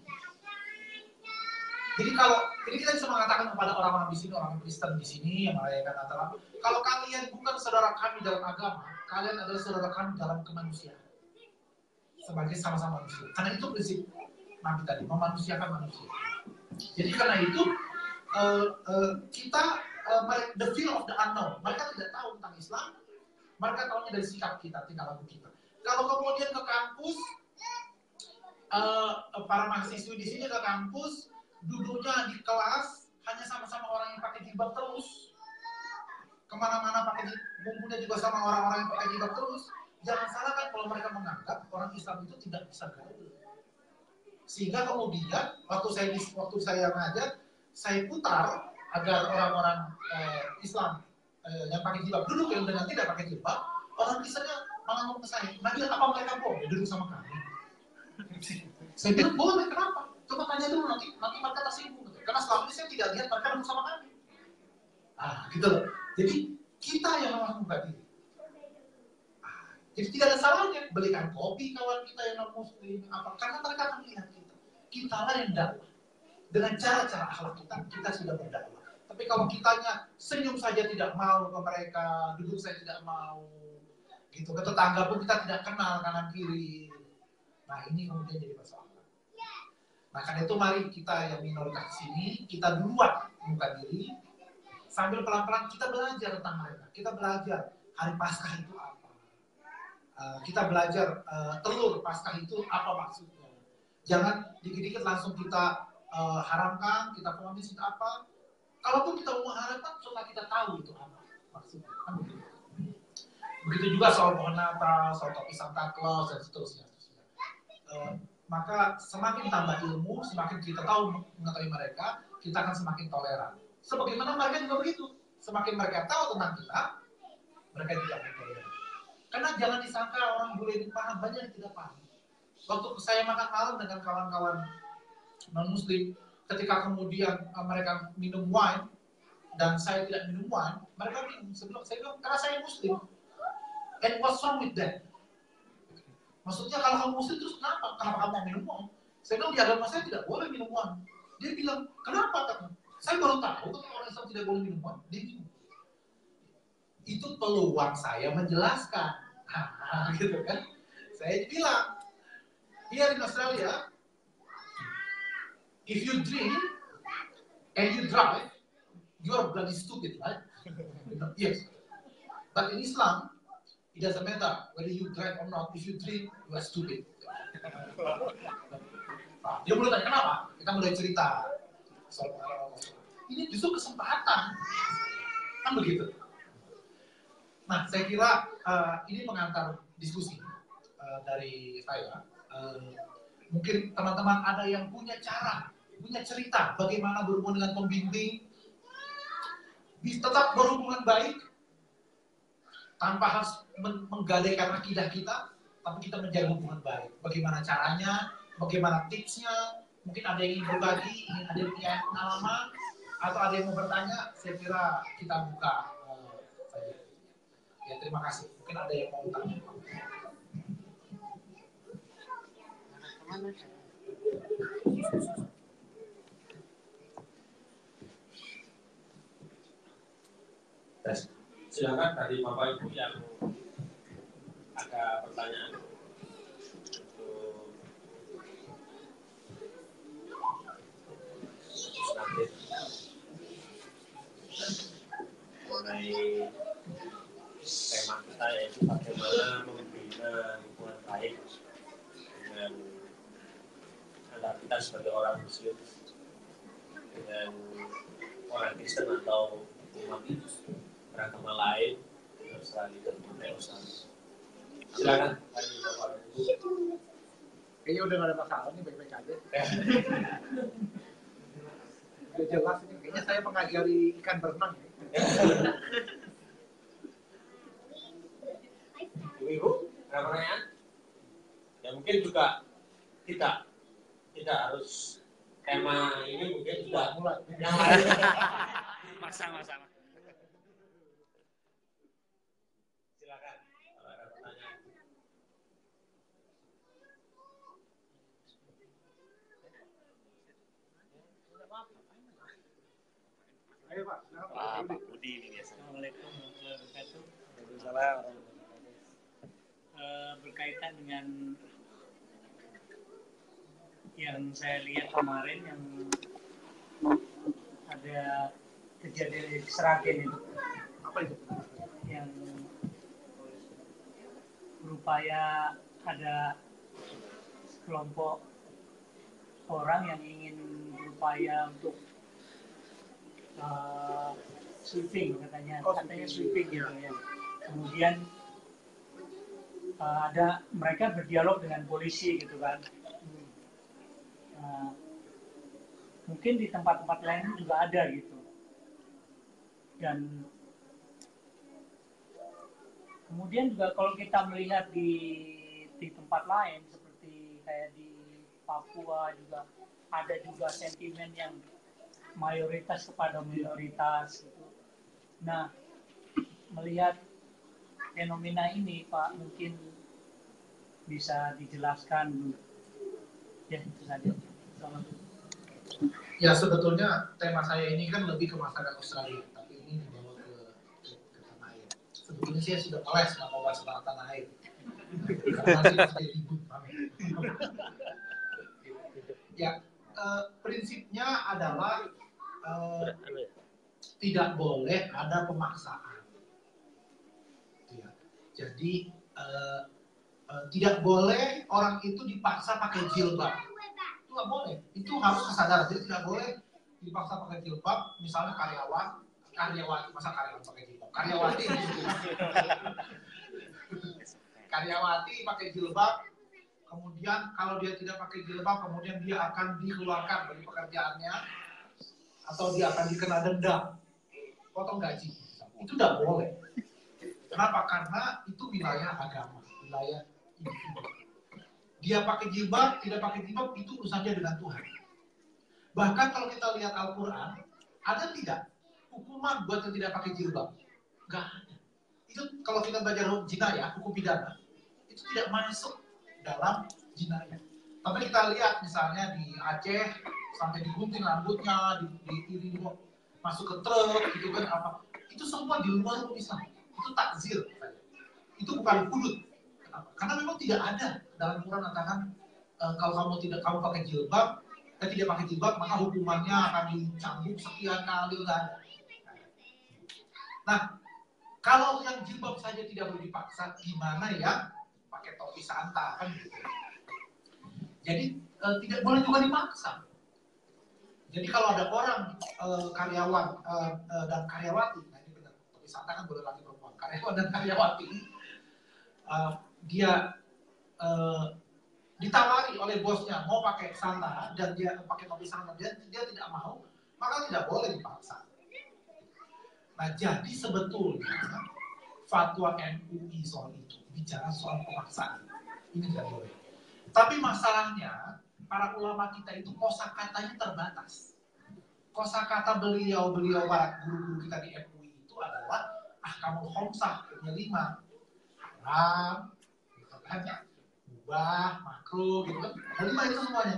Jadi kalau, jadi kita bisa mengatakan kepada orang-orang di sini, orang Kristen di sini yang merayakan Natal, kalau kalian bukan saudara kami dalam agama, kalian adalah saudara kami dalam kemanusiaan. Sebagai sama-sama manusia. Karena itu prinsip Nabi tadi, memanusiakan manusia. Jadi karena itu uh, uh, kita uh, the fear of the unknown. Mereka tidak tahu tentang Islam. Mereka tahunya dari sikap kita, tingkah laku kita. Kalau kemudian ke kampus, uh, para mahasiswa di sini ke kampus, duduknya di kelas hanya sama-sama orang yang pakai jilbab terus, kemana-mana pakai kumpulnya juga sama orang-orang yang pakai jilbab terus. Jangan salahkan kalau mereka menganggap orang Islam itu tidak bisa gaul. Sehingga kemudian waktu saya waktu saya ngajar, saya putar agar orang-orang uh, Islam uh, yang pakai jilbab duduk yang dengan tidak pakai jilbab, orang Kristennya malah ngomong ke saya, Nabil apa mereka boleh duduk sama kami? Saya bilang boleh, kenapa? Coba tanya dulu nanti, nanti mereka tersinggung. Karena selama ini saya tidak lihat mereka duduk sama kami. Ah, gitu loh. Jadi kita yang harus membuka diri. Ah, jadi tidak ada salahnya belikan kopi kawan kita yang non muslim apa, karena mereka akan melihat kita. Kita lah yang dakwah. Dengan cara-cara akhlak kita, kita sudah berdakwah. Tapi kalau kitanya senyum saja tidak mau ke mereka, duduk saya tidak mau, gitu. Ke tetangga pun kita tidak kenal kanan kiri. Nah ini kemudian jadi masalah. Nah karena itu mari kita yang minoritas di sini, kita duluan membuka diri, sambil pelan-pelan kita belajar tentang mereka. Kita belajar hari Paskah itu apa. Uh, kita belajar uh, telur Paskah itu apa maksudnya. Jangan dikit-dikit langsung kita uh, haramkan, kita vonis itu apa. Kalaupun kita mau mengharamkan, setelah kita tahu itu apa maksudnya. Kan begitu. Begitu juga soal pohon Natal, soal topi Santa Claus dan seterusnya. Uh, maka semakin tambah ilmu, semakin kita tahu mengetahui mereka, kita akan semakin toleran. Sebagaimana mereka juga begitu. Semakin mereka tahu tentang kita, mereka juga akan toleran. Karena jangan disangka orang bule ini paham, banyak yang tidak paham. Waktu saya makan malam dengan kawan-kawan non-muslim, ketika kemudian mereka minum wine dan saya tidak minum wine, mereka minum. Sebelum saya bilang, karena saya muslim. And what's wrong with that? Maksudnya kalau kamu muslim terus kenapa? Kenapa kamu minum wine? Saya bilang di agama saya tidak boleh minum wine. Dia bilang, kenapa? Kata, saya baru tahu ketika orang Islam tidak boleh minum wine. Dia minum. Itu peluang saya menjelaskan. Nah, gitu kan? Saya bilang, here in Australia, if you drink and you drive, you are bloody stupid, right? Yes. But in Islam, it doesn't matter whether you drive or not. If you drink, you are stupid. Nah, dia mulai tanya kenapa? Kita mulai cerita. Ini justru kesempatan, kan begitu. Nah, saya kira uh, ini pengantar diskusi uh, dari saya. Uh, mungkin teman-teman ada yang punya cara, punya cerita bagaimana berhubungan dengan pembimbing, bisa tetap berhubungan baik, tanpa harus menggadaikan akidah kita, tapi kita menjaga hubungan baik. Bagaimana caranya, bagaimana tipsnya, mungkin ada yang ingin berbagi, ingin ada yang punya pengalaman, atau ada yang mau bertanya, saya kira kita buka uh, saja. Ya, terima kasih. Mungkin ada yang mau tanya. Tes. Silakan dari Bapak Ibu yang ada pertanyaan untuk mengenai tema kita, yaitu bagaimana membina hubungan baik dengan antara kita sebagai orang Muslim dengan orang Kristen atau umat beragama lain di Australia dan di Australia. Silakan. Kayaknya udah gak ada masalah nih, baik-baik aja. Udah jelas ini, kayaknya saya mengajari ikan berenang. Ibu-ibu, ada pertanyaan? Ya mungkin juga tidak tidak harus tema ini, mungkin sudah mulai. Yang lain. Masa-masa. Silakan. Kalau ada pertanyaan. Ayo Pak. Wah, Pak Budi ini biasa. Assalamualaikum warahmatullahi wabarakatuh. Waalaikumsalam. Uh, berkaitan dengan yang saya lihat kemarin yang ada kejadian di Seragen itu, Apa itu? yang berupaya ada kelompok orang yang ingin berupaya untuk uh, sweeping katanya, Oh, katanya sweeping. sweeping gitu ya. Kemudian uh, ada mereka berdialog dengan polisi gitu kan. Uh, mungkin di tempat-tempat lain juga ada gitu. Dan kemudian juga kalau kita melihat di di tempat lain seperti kayak di Papua juga ada juga sentimen yang mayoritas kepada minoritas gitu. Nah, melihat fenomena ini Pak mungkin bisa dijelaskan. Ya itu saja. Selamat. Ya sebetulnya tema saya ini kan lebih ke masyarakat Australia, tapi ini dibawa ke, ke, ke tanah air. Sebetulnya saya sudah males nggak mau bahas tentang tanah air, karena sih masih ribut banget. Ya eh, prinsipnya adalah eh, tidak boleh ada pemaksaan. Ya. Jadi eh, eh, tidak boleh orang itu dipaksa pakai jilbab. Itu nggak boleh. Itu harus kesadaran. Jadi tidak boleh dipaksa pakai jilbab. Misalnya karyawan, karyawati, masa karyawan pakai jilbab? Karyawati, karyawati pakai jilbab. Kemudian kalau dia tidak pakai jilbab, kemudian dia akan dikeluarkan dari pekerjaannya, atau dia akan dikena denda, potong gaji. Itu tidak boleh. Kenapa? Karena itu wilayah agama, wilayah individu. Dia pakai jilbab, tidak pakai jilbab, itu urusannya dengan Tuhan. Bahkan kalau kita lihat Al-Quran, ada tidak hukuman buat yang tidak pakai jilbab? Gak ada. Itu kalau kita belajar jinayah, hukum pidana, itu tidak masuk dalam jinayah. Tapi kita lihat misalnya di Aceh, sampai digunting rambutnya, diiring masuk ke truk, gitu kan apa? Itu semua di luar hukum Islam. Itu takzir. Itu bukan hudud. Karena memang tidak ada dalam Quran mengatakan e, kalau kamu tidak kamu pakai jilbab, dan tidak pakai jilbab maka hukumannya akan dicambuk sekian kali, nggak ada. Nah, kalau yang jilbab saja tidak boleh dipaksa, gimana ya pakai topi santa kan gitu. Jadi e, tidak boleh juga dipaksa. Jadi kalau ada orang e, karyawan e, e, dan karyawati, nah ini benar, topi santa kan boleh laki perempuan, karyawan dan karyawati. E, dia uh, ditawari oleh bosnya mau pakai santa dan dia pakai topi santa, dia, dia tidak mau, maka tidak boleh dipaksa. Nah jadi sebetulnya fatwa M U I soal itu bicara soal pemaksaan, ini tidak boleh. Tapi masalahnya para ulama kita itu kosakatanya terbatas. Kosakata beliau-beliau para guru-guru kita di M U I itu adalah ahkamul khamsah, punya lima, haram, hanya ubah, makruh, gitu kan. Ada lima itu semuanya.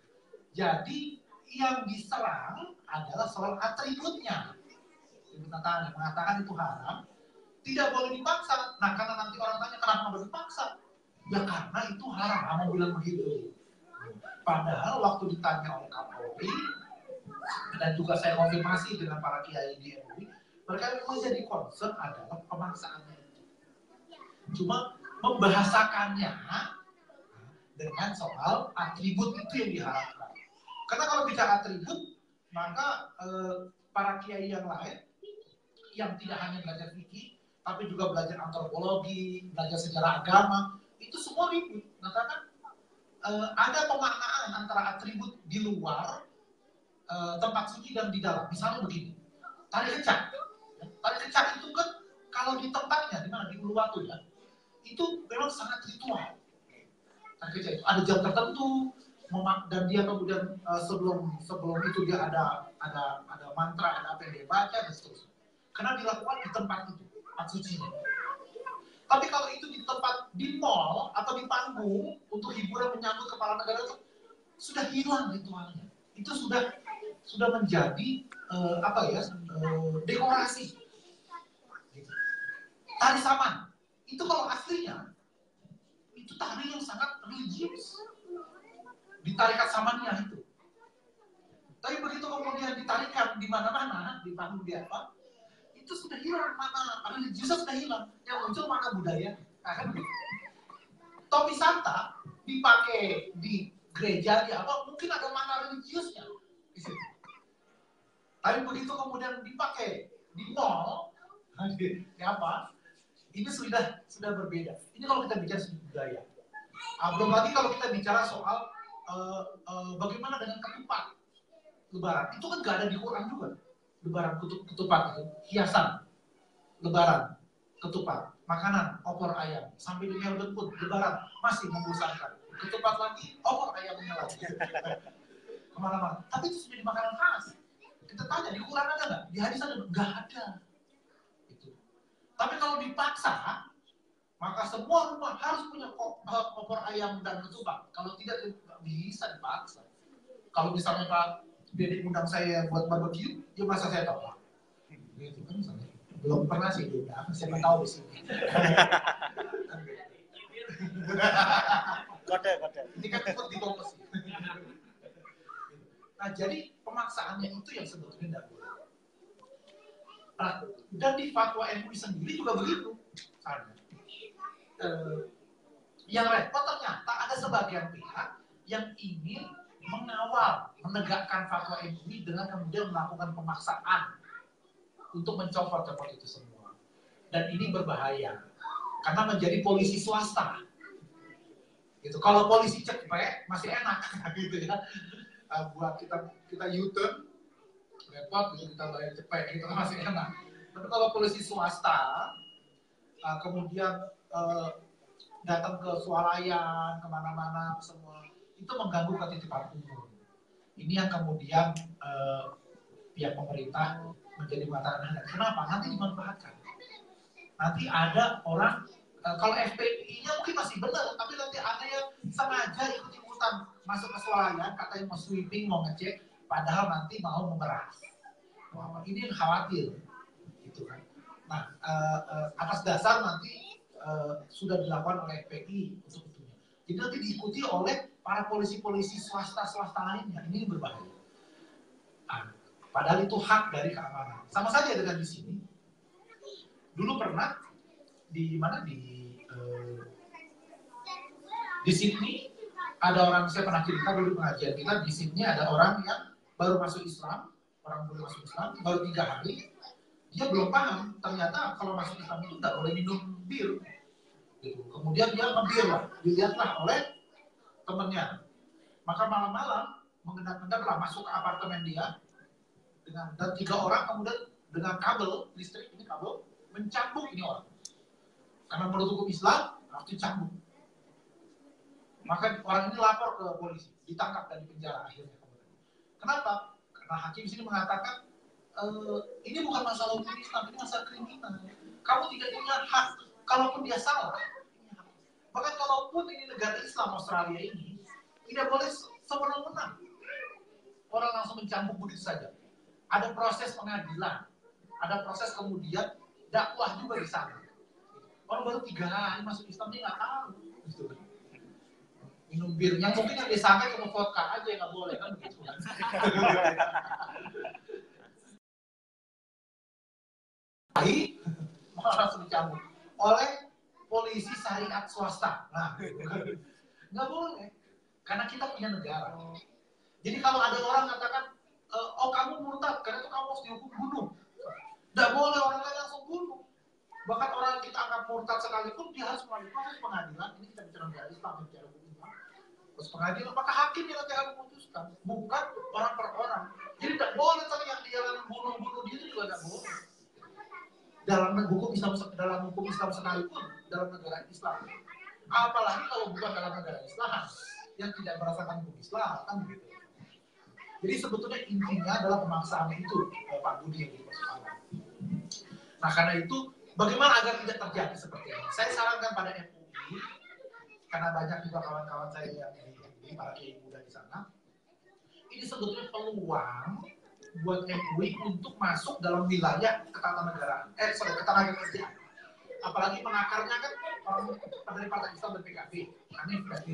Jadi yang diserang adalah soal atributnya. Mengatakan, mengatakan itu haram, tidak boleh dipaksa. Nah karena nanti orang tanya kenapa boleh dipaksa? Ya karena itu haram, kamu bilang begitu. Padahal waktu ditanya oleh Kapolri dan juga saya konfirmasi dengan para kiai di M U I, mereka memang jadi concern adalah pemaksaannya itu. Cuma membahasakannya dengan soal atribut itu yang diharapkan. Karena kalau bicara atribut, maka eh, para kiai yang lain yang tidak hanya belajar fikih, tapi juga belajar antropologi, belajar sejarah agama, itu semua ribut. Mengatakan eh, ada pemaknaan antara atribut di luar eh, tempat suci dan di dalam. Misalnya begini, tari kecak. Tari kecak itu kan kalau di tempatnya, di mana di Uluwatu ya, itu memang sangat ritual. Tari kecak itu ada jam tertentu, dan dia kemudian uh, sebelum sebelum itu dia ada ada ada mantra, ada apa yang dia baca dan seterusnya. Karena dilakukan di tempat itu, tempat sucinya. Tapi kalau itu di tempat di mall atau di panggung untuk hiburan menyambut kepala negara itu sudah hilang ritualnya. Itu sudah sudah menjadi uh, apa ya uh, dekorasi. Gitu. Tari saman itu kalau aslinya itu tari yang sangat religius. Di tarikat samannya itu. Tapi begitu kemudian ditarikan di mana-mana, di panggung di apa, itu sudah hilang mana, religiusnya sudah hilang, yang muncul mana budaya, nah, kan gitu. Topi Santa dipakai di gereja, di apa, mungkin ada mana religiusnya di situ. Tapi begitu kemudian dipakai di mall, di, di apa, ini sudah sudah berbeda. Ini kalau kita bicara soal budaya. Ah, belum lagi kalau kita bicara soal uh, uh, bagaimana dengan ketupat Lebaran. Itu kan gak ada di Quran juga. Lebaran ketupat itu hiasan Lebaran ketupat, makanan opor ayam sampai di Melbourne pun Lebaran masih membosankan. Ketupat lagi, opor ayamnya lagi. Kemana-mana. Tapi itu sudah di makanan khas. Kita tanya di Quran ada nggak? Di hadis ada nggak? Ada. Itu. Tapi kalau dipaksa, maka semua rumah harus punya opor ayam dan ketupat. Kalau tidak, tidak bisa dipaksa. Kalau misalnya Pak Deddy undang saya buat barbecue, ya masa saya tahu lah. Gitu kan misalnya. Belum pernah sih dia, siapa tahu di sini. Kode, kode. Ini kan ikut di bawah sih. Nah, jadi pemaksaannya itu yang sebetulnya tidak boleh. Nah, dan di fatwa M U I sendiri juga begitu. Ada. Eh, yang repot ternyata ada sebagian pihak yang ingin mengawal, menegakkan fatwa M U I dengan kemudian melakukan pemaksaan untuk mencopot-copot itu semua. Dan ini berbahaya karena menjadi polisi swasta. Gitu. Kalau polisi cepet masih enak, gitu ya. Uh, buat kita kita U-turn repot gitu, kita bayar cepet gitu masih enak. Tapi kalau polisi swasta uh, kemudian uh, datang ke swalayan kemana-mana semua itu mengganggu ketitipan umum. Ini yang kemudian uh, pihak pemerintah menjadi mengatakan kenapa nanti dimanfaatkan. Nanti ada orang uh, kalau F P I-nya mungkin masih benar, tapi nanti ada yang sengaja ikut-ikutan masuk ke swalayan, katanya mau sweeping, mau ngecek, padahal nanti mau memeras. Wah, ini yang khawatir, gitu kan. Nah, uh, uh, atas dasar nanti uh, sudah dilakukan oleh F P I untuk itu. Jadi nanti diikuti oleh para polisi-polisi swasta-swasta lainnya. Ini berbahaya. Nah, padahal itu hak dari keamanan. Sama saja dengan di sini. Dulu pernah di mana di uh, di Sydney. Ada orang, saya pernah cerita dulu pengajian kita, di sini ada orang yang baru masuk Islam, orang baru masuk Islam, baru tiga hari, dia belum paham, ternyata kalau masuk Islam itu tidak boleh minum bir. Gitu. Kemudian dia ngebir lah, dilihatlah oleh temannya. Maka malam-malam, mengendap-endap lah masuk ke apartemen dia, dengan dan tiga orang kemudian dengan kabel listrik, ini kabel, mencambuk ini orang. Karena menurut hukum Islam, harus dicambuk. Maka orang ini lapor ke polisi, ditangkap dan dipenjara akhirnya. Kenapa? Karena hakim sini mengatakan e, ini bukan masalah hukum Islam, ini masalah kriminal. Kamu tidak punya hak, kalaupun dia salah. Bahkan kalaupun ini negara Islam Australia ini, tidak boleh sewenang-wenang. Orang langsung mencambuk begitu saja. Ada proses pengadilan, ada proses kemudian dakwah juga di sana. Orang baru tiga hari masuk Islam dia nggak tahu. Gitu. Minum bir, yang mungkin yang disangka cuma vodka aja yang nggak boleh kan begitu kan. Baik, malah langsung dicambuk oleh polisi syariat swasta. Nah, nggak boleh, karena kita punya negara. Jadi kalau ada orang mengatakan, oh kamu murtad, karena itu kamu harus dihukum bunuh. Nggak boleh orang lain langsung bunuh. Bahkan orang yang kita anggap murtad sekalipun dia harus melalui proses pengadilan. Ini kita bicara negara Islam, bicara hukum Islam. Terus pengadilan, maka hakim yang nanti akan memutuskan, bukan orang per orang. Jadi tidak boleh tadi yang dia bunuh-bunuh dia itu juga tidak boleh. Dalam hukum Islam, dalam hukum Islam sekalipun, dalam negara Islam. Apalagi kalau bukan dalam negara Islam yang tidak merasakan hukum Islam, kan begitu. Jadi sebetulnya intinya adalah pemaksaan itu, Pak Budi yang dipersoalkan. Nah karena itu, bagaimana agar tidak terjadi seperti ini? Saya sarankan pada M U I, karena banyak juga kawan-kawan saya yang di para kiai muda di sana, ini sebetulnya peluang buat M U I untuk masuk dalam wilayah ketatanegaraan, eh sorry, ketenagakerjaan. Apalagi pengakarnya kan orang dari Partai Islam dan P K B, Hanif dari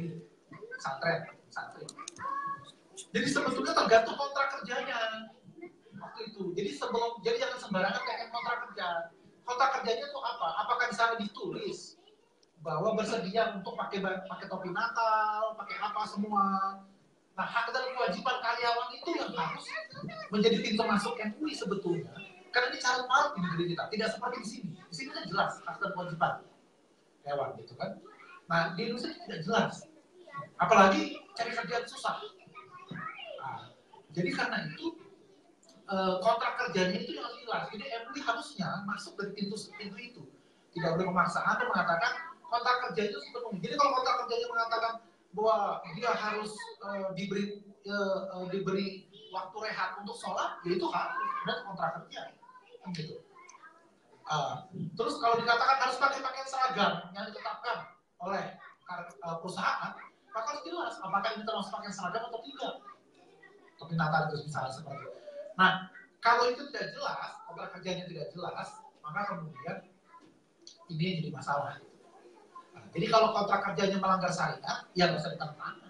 pesantren, santri. Jadi sebetulnya tergantung kontrak kerjanya. Waktu itu itu. Jadi sebelum, jadi jangan sembarangan kayak kontrak kerja. Kontrak kerjanya itu apa? Apakah di sana ditulis bahwa bersedia untuk pakai pakai topi Natal, pakai apa semua? Nah, hak dan kewajiban karyawan itu yang harus menjadi pintu masuk M U I sebetulnya. Karena ini carut marut di negeri kita, tidak seperti di sini. Di sini kan jelas hak dan kewajiban karyawan gitu kan. Nah, di Indonesia tidak jelas. Apalagi cari kerjaan susah. Nah, jadi karena itu kontrak kerjanya itu yang jelas. Jadi M U I harusnya masuk dari pintu pintu itu. Tidak boleh memaksa. Anda mengatakan kontrak kerja itu sepenuhnya. Jadi kalau kontrak kerjanya mengatakan bahwa dia harus uh, diberi uh, uh, diberi waktu rehat untuk sholat, ya itu harus. Dan kontrak kerja. Gitu. Uh, terus kalau dikatakan harus pakai pakaian seragam yang ditetapkan oleh uh, perusahaan, maka harus jelas apakah ini termasuk pakaian seragam atau tidak. Tapi Natal itu misalnya seperti itu. Nah, kalau itu tidak jelas, kontrak kerjanya tidak jelas, maka kemudian ini jadi masalah. Nah, jadi kalau kontrak kerjanya melanggar syariat, ya nggak usah ditandatangani.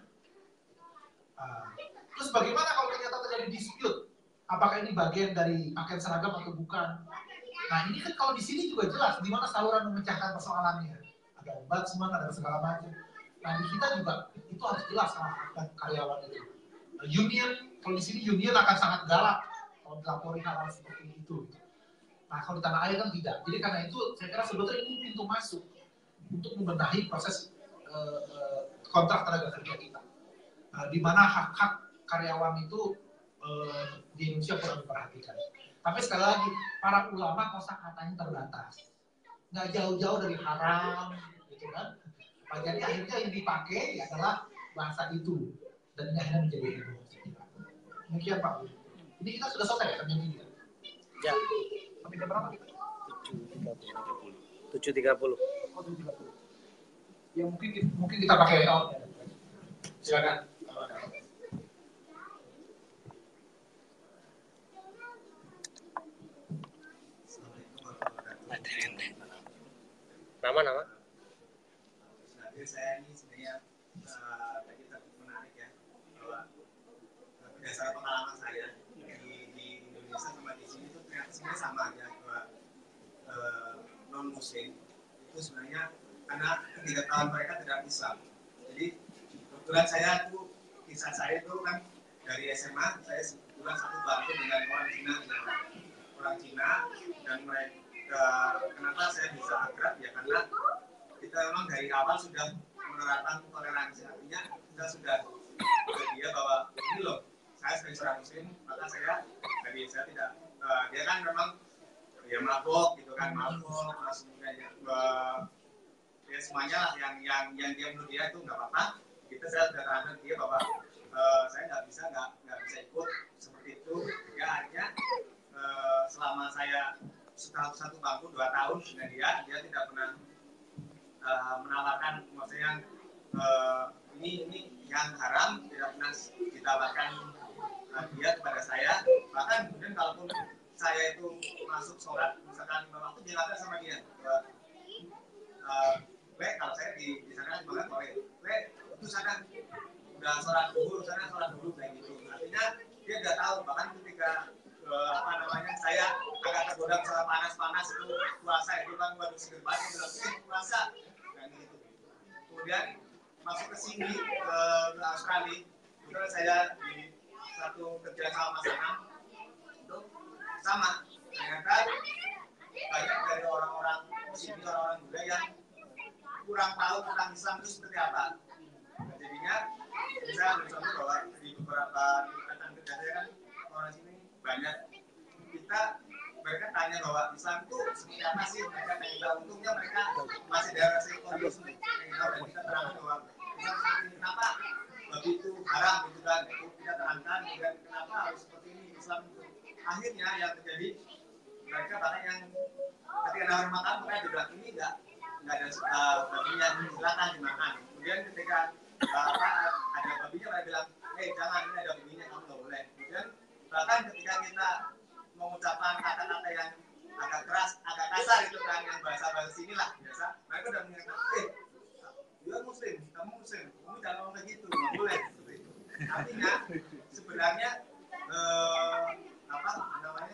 Nah, terus bagaimana kalau ternyata terjadi dispute? Apakah ini bagian dari pakaian seragam atau bukan? Nah, ini kan kalau di sini juga jelas di mana saluran memecahkan persoalannya. Ada ombudsman, ada segala macam. Nah, di kita juga itu harus jelas hak karyawan itu. Nah, union, kalau di sini union akan sangat galak kalau dilapori hal-hal seperti itu. Nah, kalau di tanah air kan tidak. Jadi karena itu saya kira sebetulnya ini pintu masuk untuk membenahi proses uh, uh, kontrak tenaga kerja kita. Uh, di mana hak-hak karyawan itu uh, di Indonesia kurang diperhatikan. Tapi sekali lagi, para ulama kosakatanya terbatas. Nggak jauh-jauh dari haram, gitu kan. Nah, jadi akhirnya yang dipakai adalah bahasa itu. Dan ini akhirnya menjadi ilmu. Demikian Pak. Ini kita sudah selesai ya, jam ini. Ya. Sampai jam berapa kita? tujuh tiga puluh. Oh, tujuh tiga puluh. Ya mungkin mungkin kita pakai oh, silakan. Nama nama? Saya ini sebenarnya uh, tadi menarik ya bahwa berdasarkan pengalaman saya di, di Indonesia sama di sini itu ternyata sebenarnya sama ya bahwa uh, non Muslim itu sebenarnya karena ketidaktahuan mereka tidak Islam. Jadi kebetulan saya tuh kisah saya itu kan dari S M A saya kebetulan satu bangku dengan orang Cina, orang Cina dan mereka kenapa saya bisa akrab ya karena kita memang dari awal sudah menerapkan toleransi, artinya kita sudah dia bahwa ini loh saya sebagai seorang Muslim maka saya dari saya tidak uh, dia kan memang ya mabok gitu kan mabok langsung kayak uh, ya semuanya lah yang yang yang dia menurut dia itu nggak apa-apa kita saya sudah terangkan dia bahwa uh, saya nggak bisa nggak nggak bisa ikut seperti itu ya akhirnya uh, selama saya satu satu bangku dua tahun dengan dia dia tidak pernah uh, menawarkan maksudnya uh, ini ini yang haram tidak pernah ditawarkan uh, dia kepada saya bahkan kemudian kalaupun saya itu masuk sholat misalkan lima waktu dia kata sama dia bahwa uh, Le, kalau saya di, di sana dimakan oleh Le, itu sana udah sholat dulu, sana sholat dulu kayak gitu. Artinya dia udah tahu bahkan ketika uh, apa namanya saya agak tergoda misalnya panas-panas itu puasa itu kan baru seger banget bilang eh puasa kayak gitu. Kemudian masuk ke sini ke, ke Australia, kemudian saya di satu kerja sama Mas Anam itu sama ternyata banyak dari orang-orang sini orang-orang Buddha yang kurang tahu tentang Islam itu seperti apa. Nah, jadinya bisa mencontoh bahwa di beberapa ikatan kerja kan orang sini banyak kita mereka tanya bahwa Islam itu seperti apa sih mereka pengen tahu untungnya mereka masih daerah sekolaris pengen tahu dan kita terangkan bahwa Islam seperti ini kenapa begitu haram gitu kan itu kita terangkan dan kenapa harus seperti ini Islam itu akhirnya yang terjadi mereka bahkan yang ketika orang makan mereka juga ini enggak nggak ada uh, babinya silakan dimakan. Kemudian ketika uh, apa, ada babinya mereka bilang, eh jangan ini ada babinya kamu nggak boleh. Kemudian bahkan ketika kita mengucapkan kata-kata yang agak keras, agak kasar itu kan yang bahasa-bahasa sini lah biasa, mereka udah mengatakan, eh dia Muslim, kamu Muslim, kamu jangan ngomong kayak gitu, nggak boleh. Seperti itu. Artinya sebenarnya uh, apa namanya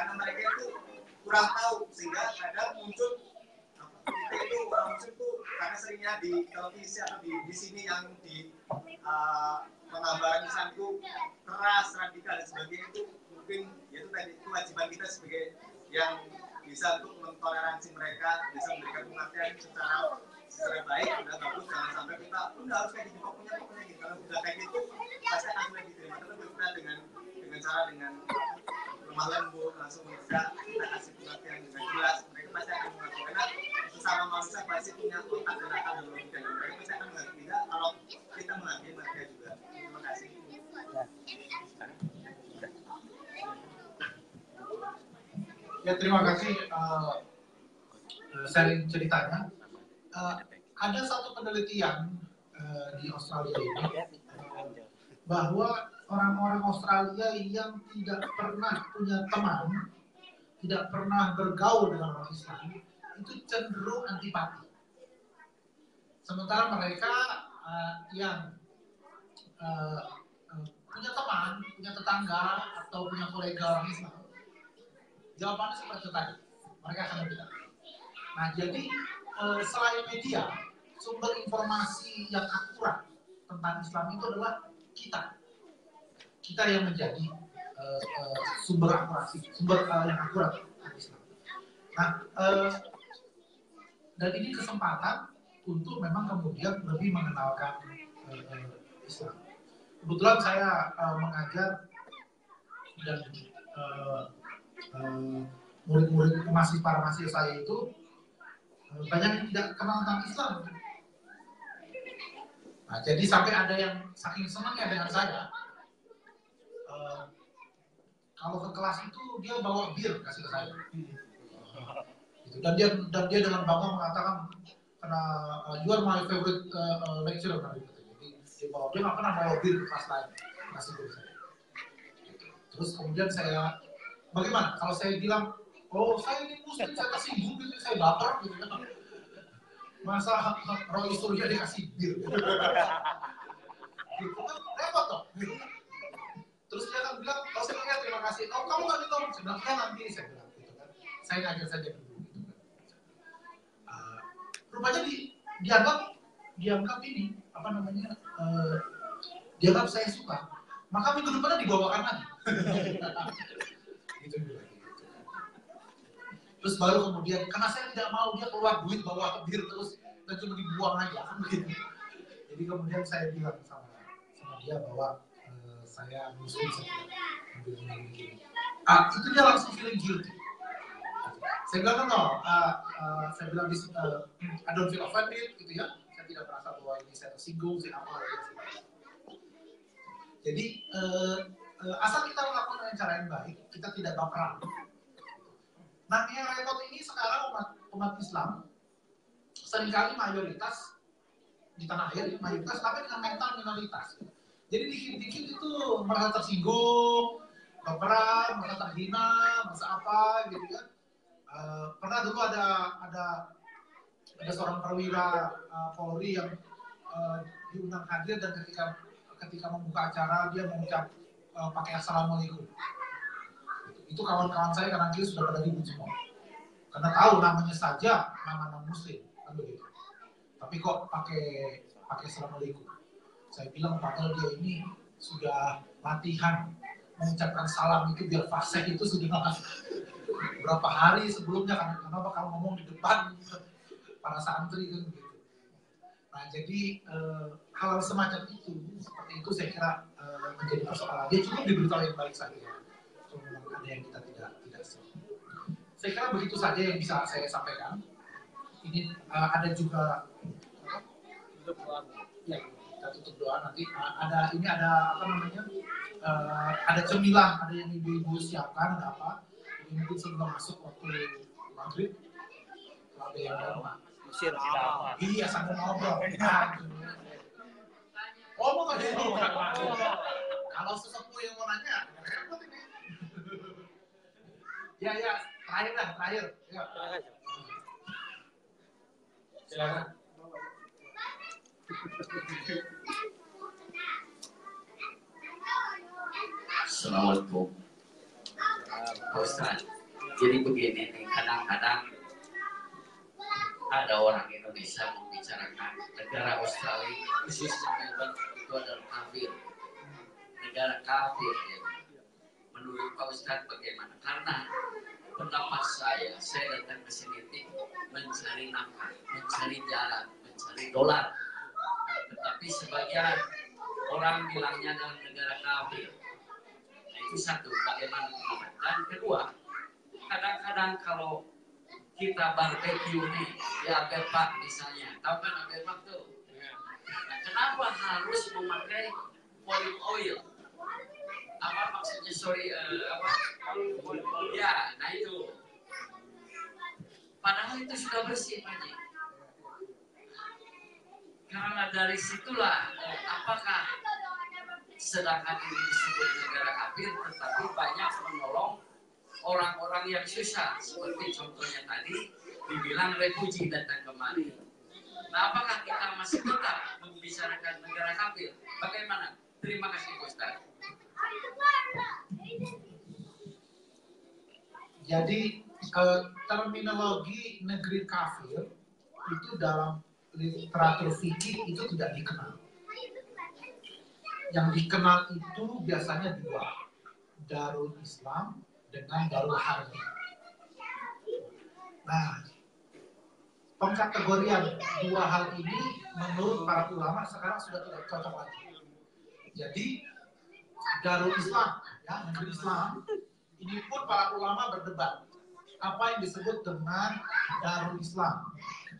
karena mereka itu kurang tahu sehingga kadang muncul apa itu orang muslim tuh karena seringnya di televisi atau di di sini yang di uh, penggambaran Islam itu keras, radikal dan sebagainya itu mungkin ya itu tadi kewajiban kita sebagai yang bisa untuk mentoleransi mereka, bisa memberikan pengertian secara secara baik, udah bagus, jangan sampai kita udah harus kayak gitu pokoknya pokoknya gitu. Kalau udah kayak gitu pasti akan sulit diterima. Tapi kalau kita dengan dengan cara dengan lemah lembut langsung mereka kita kasih pengertian dengan jelas, mereka pasti akan mengerti karena sesama manusia pasti punya otak dan akal dan logika dan mereka pasti akan mengerti. Tidak kalau kita mengerti mereka juga. Terima kasih. Ya terima kasih uh, sharing ceritanya. Uh, ada satu penelitian uh, di Australia ini uh, bahwa orang-orang Australia yang tidak pernah punya teman, tidak pernah bergaul dengan orang Islam, itu cenderung antipati. Sementara mereka uh, yang uh, uh, punya teman, punya tetangga atau punya kolega orang Islam, jawabannya seperti tadi, mereka akan lebih dekat. Nah, jadi eh, selain media, sumber informasi yang akurat tentang Islam itu adalah kita. Kita yang menjadi eh, eh, sumber akurasi, sumber eh, yang akurat tentang Islam. Nah, eh, dan ini kesempatan untuk memang kemudian lebih mengenalkan eh, eh, Islam. Kebetulan saya eh, mengajar dan eh, Uh, murid-murid masih para mahasiswa saya itu uh, banyak yang tidak kenal tentang Islam. Nah, jadi sampai ada yang saking senangnya dengan saya, uh, kalau ke kelas itu dia bawa bir kasih ke saya. Gitu. Dan dia dan dia dengan bangga mengatakan karena uh, you are my favorite uh, uh, lecturer. Jadi dia bawa dia nggak pernah bawa bir ke kelas lain kasih ke saya. Terus kemudian saya bagaimana kalau saya bilang, oh saya ini muslim, saya tersinggung gitu, saya baper gitu kan. Masa Roy Surya dikasih bir gitu kan repot toh. Terus dia kan bilang, kalau saya bilang terima kasih, oh kamu gak minum, saya bilang, ya nanti saya bilang gitu kan. Saya ngajar saja dulu gitu kan. Uh, rupanya di, dianggap, dianggap ini, apa namanya, uh, dianggap saya suka. Maka minggu depannya dibawakan lagi. Gitu, gitu. Terus baru kemudian karena saya tidak mau dia keluar duit bawa bir terus dan cuma dibuang aja kan begitu. Jadi kemudian saya bilang sama sama dia bahwa uh, saya muslim saya ambil begini. Ah itu dia langsung feeling guilty. Saya bilang no, uh, uh, saya bilang uh, I don't feel offended gitu ya. Saya tidak merasa bahwa ini saya tersinggung saya apa gitu. Jadi uh, uh, asal kita melakukan dengan cara yang baik, kita tidak baperan. Nah, yang repot ini sekarang umat, umat Islam seringkali mayoritas di tanah air mayoritas tapi dengan mental minoritas. Jadi dikit-dikit itu merasa tersinggung, baperan, merasa terhina, merasa apa gitu kan. Uh, pernah dulu ada ada ada seorang perwira uh, Polri yang uh, diundang hadir dan ketika ketika membuka acara dia mengucap uh, pakai assalamualaikum. Itu kawan-kawan saya kanan kiri sudah pada ribut semua. Karena tahu namanya saja nama non muslim, kan begitu. Tapi kok pakai pakai assalamualaikum. Saya bilang padahal dia ini sudah latihan mengucapkan salam itu biar fasih itu sudah berapa hari sebelumnya kan kenapa kalau ngomong di depan para santri kan begitu. Nah jadi eh, hal semacam itu seperti itu saya kira eh, menjadi persoalan. Dia cukup diberitahu yang baik saja. Kalau memang ada yang kita tidak tidak sih. Saya kira begitu saja yang bisa saya sampaikan. Ini uh, ada juga tutup doa. Ya, kita tutup doa nanti. Uh, ada ini ada apa namanya? Uh, ada cemilan, ada yang ibu-ibu siapkan, ada apa? Ini mungkin sebelum masuk waktu maghrib. Kalau ada yang mau. Mesir. Iya, sambil ngobrol. Oh, mau nggak jadi? Kalau sesepuh yang mau nanya, repot ini. Ya, ya, terakhir lah, terakhir. Ya. Silakan. Assalamualaikum. Pak Ustaz. Jadi begini nih, kadang-kadang ada orang Indonesia membicarakan negara Australia, khususnya Melbourne, itu adalah kafir, negara kafir. Ya. Menurut Pak Ustadz bagaimana? Karena pendapat saya, saya datang ke sini mencari nafkah, mencari jalan, mencari dolar. Tetapi sebagian orang bilangnya dalam negara kafir. Nah, itu satu, bagaimana pendapat. Dan kedua, kadang-kadang kalau kita barbeque nih, ya Abepak misalnya, tahu kan Abepak tuh? Nah, kenapa harus memakai olive oil? Apa maksudnya, sorry, uh, apa? Ya, nah itu. Padahal itu sudah bersih, Pak Ji. Karena dari situlah, eh, apakah sedangkan ini disebut negara kafir, tetapi banyak menolong orang-orang yang susah, seperti contohnya tadi dibilang refugi datang kemari. Nah, apakah kita masih tetap membicarakan negara kafir? Bagaimana? Terima kasih, Ustaz. Jadi eh, terminologi negeri kafir itu dalam literatur fikih itu tidak dikenal. Yang dikenal itu biasanya dua, Darul Islam dengan Darul Harbi. Nah, pengkategorian dua hal ini menurut para ulama sekarang sudah tidak cocok lagi. Jadi Darul Islam, ya, negeri Islam, ini pun para ulama berdebat apa yang disebut dengan Darul Islam.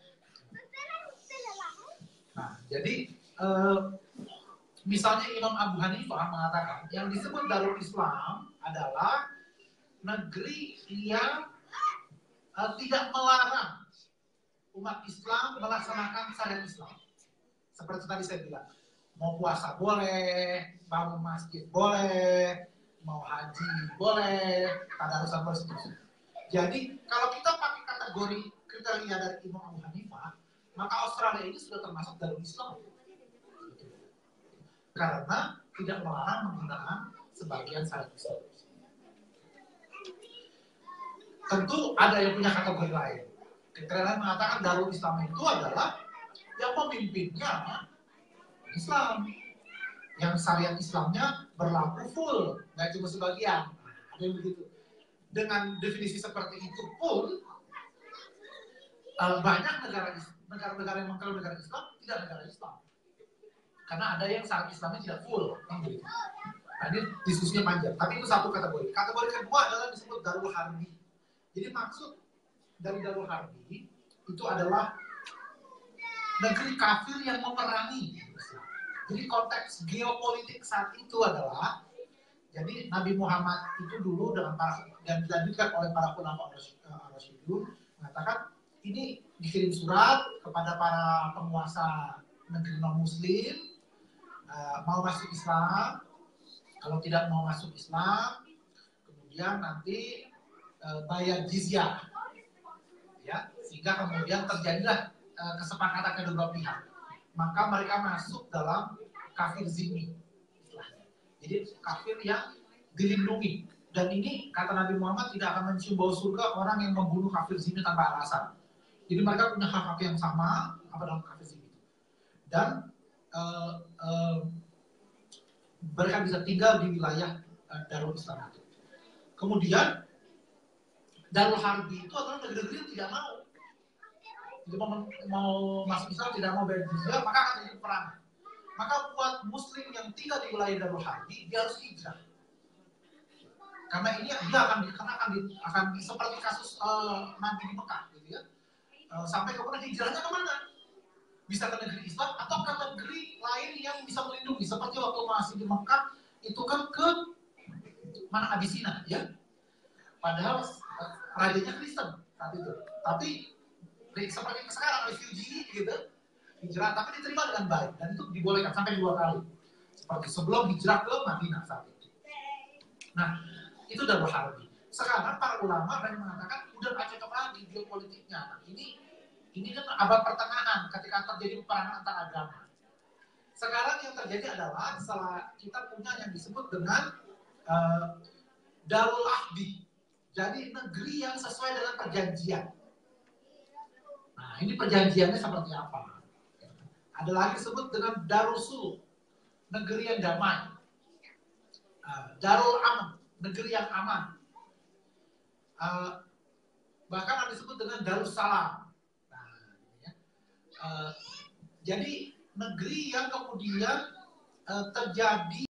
Nah, jadi eh, misalnya Imam Abu Hanifah mengatakan yang disebut Darul Islam adalah negeri yang eh, tidak melarang umat Islam melaksanakan syariat Islam. Seperti tadi saya bilang, mau puasa boleh, bangun masjid boleh, mau haji boleh, tadarusan boleh seterusnya. Jadi kalau kita pakai kategori kriteria dari Imam Abu Hanifah, maka Australia ini sudah termasuk Darul Islam. Karena tidak melarang menggunakan sebagian syariat Islam. Tentu ada yang punya kategori lain. Kriteria lain mengatakan Darul Islam itu adalah yang pemimpinnya Islam, yang syariat Islamnya berlaku full, nggak cuma sebagian. Ada yang begitu. Dengan definisi seperti itu pun uh, banyak negara negara-negara yang mengklaim negara Islam tidak negara Islam, karena ada yang syariat Islamnya tidak full. Gitu. Nah, ini diskusinya panjang. Tapi itu satu kategori. Kategori kedua adalah disebut Darul Harbi. Jadi maksud dari Darul Harbi itu adalah negeri kafir yang memerangi. Jadi konteks geopolitik saat itu adalah, jadi Nabi Muhammad itu dulu dengan para, dan dilanjutkan oleh para ulama Rasyidun mengatakan ini dikirim surat kepada para penguasa negeri non Muslim, uh, mau masuk Islam, kalau tidak mau masuk Islam, kemudian nanti uh, bayar jizyah, ya, sehingga kemudian terjadilah uh, kesepakatan kedua pihak. Maka mereka masuk dalam kafir zimmi. Jadi kafir yang dilindungi. Dan ini kata Nabi Muhammad tidak akan mencium bau surga orang yang membunuh kafir zimmi tanpa alasan. Jadi mereka punya hak-hak yang sama apa dalam kafir zimmi itu. Dan uh, uh, mereka bisa tinggal di wilayah uh, Darul Islam itu. Kemudian Darul Harbi itu adalah negeri-negeri yang tidak mau. Jadi mau, mau masuk Islam tidak mau bayar jizyah, maka akan terjadi perang. Maka buat Muslim yang tinggal di wilayah Darul Harbi dia harus hijrah. Karena ini dia akan dikenakan di, akan di, seperti kasus uh, Nabi di Mekah, gitu ya. Uh, sampai kemudian hijrahnya kemana? Bisa ke negeri Islam atau ke negeri lain yang bisa melindungi. Seperti waktu masih di Mekah itu kan ke mana Abisina, ya. Padahal uh, rajanya Kristen saat itu. Tapi seperti sekarang refugee gitu, hijrah tapi diterima dengan baik dan itu dibolehkan sampai dua kali. Seperti sebelum hijrah ke Madinah saat itu. Nah, itu Darul Harbi. Sekarang para ulama banyak mengatakan udah nggak cocok lagi geopolitiknya. Nah, ini ini kan abad pertengahan ketika terjadi peperangan antar agama. Sekarang yang terjadi adalah setelah kita punya yang disebut dengan uh, Darul Ahdi. Jadi negeri yang sesuai dengan perjanjian. Nah, ini perjanjiannya seperti apa? Ada lagi disebut dengan Darussul, negeri yang damai. Uh, Darul Aman, negeri yang aman. Uh, bahkan ada disebut dengan Darussalam. Nah, ya. uh, jadi negeri yang kemudian uh, terjadi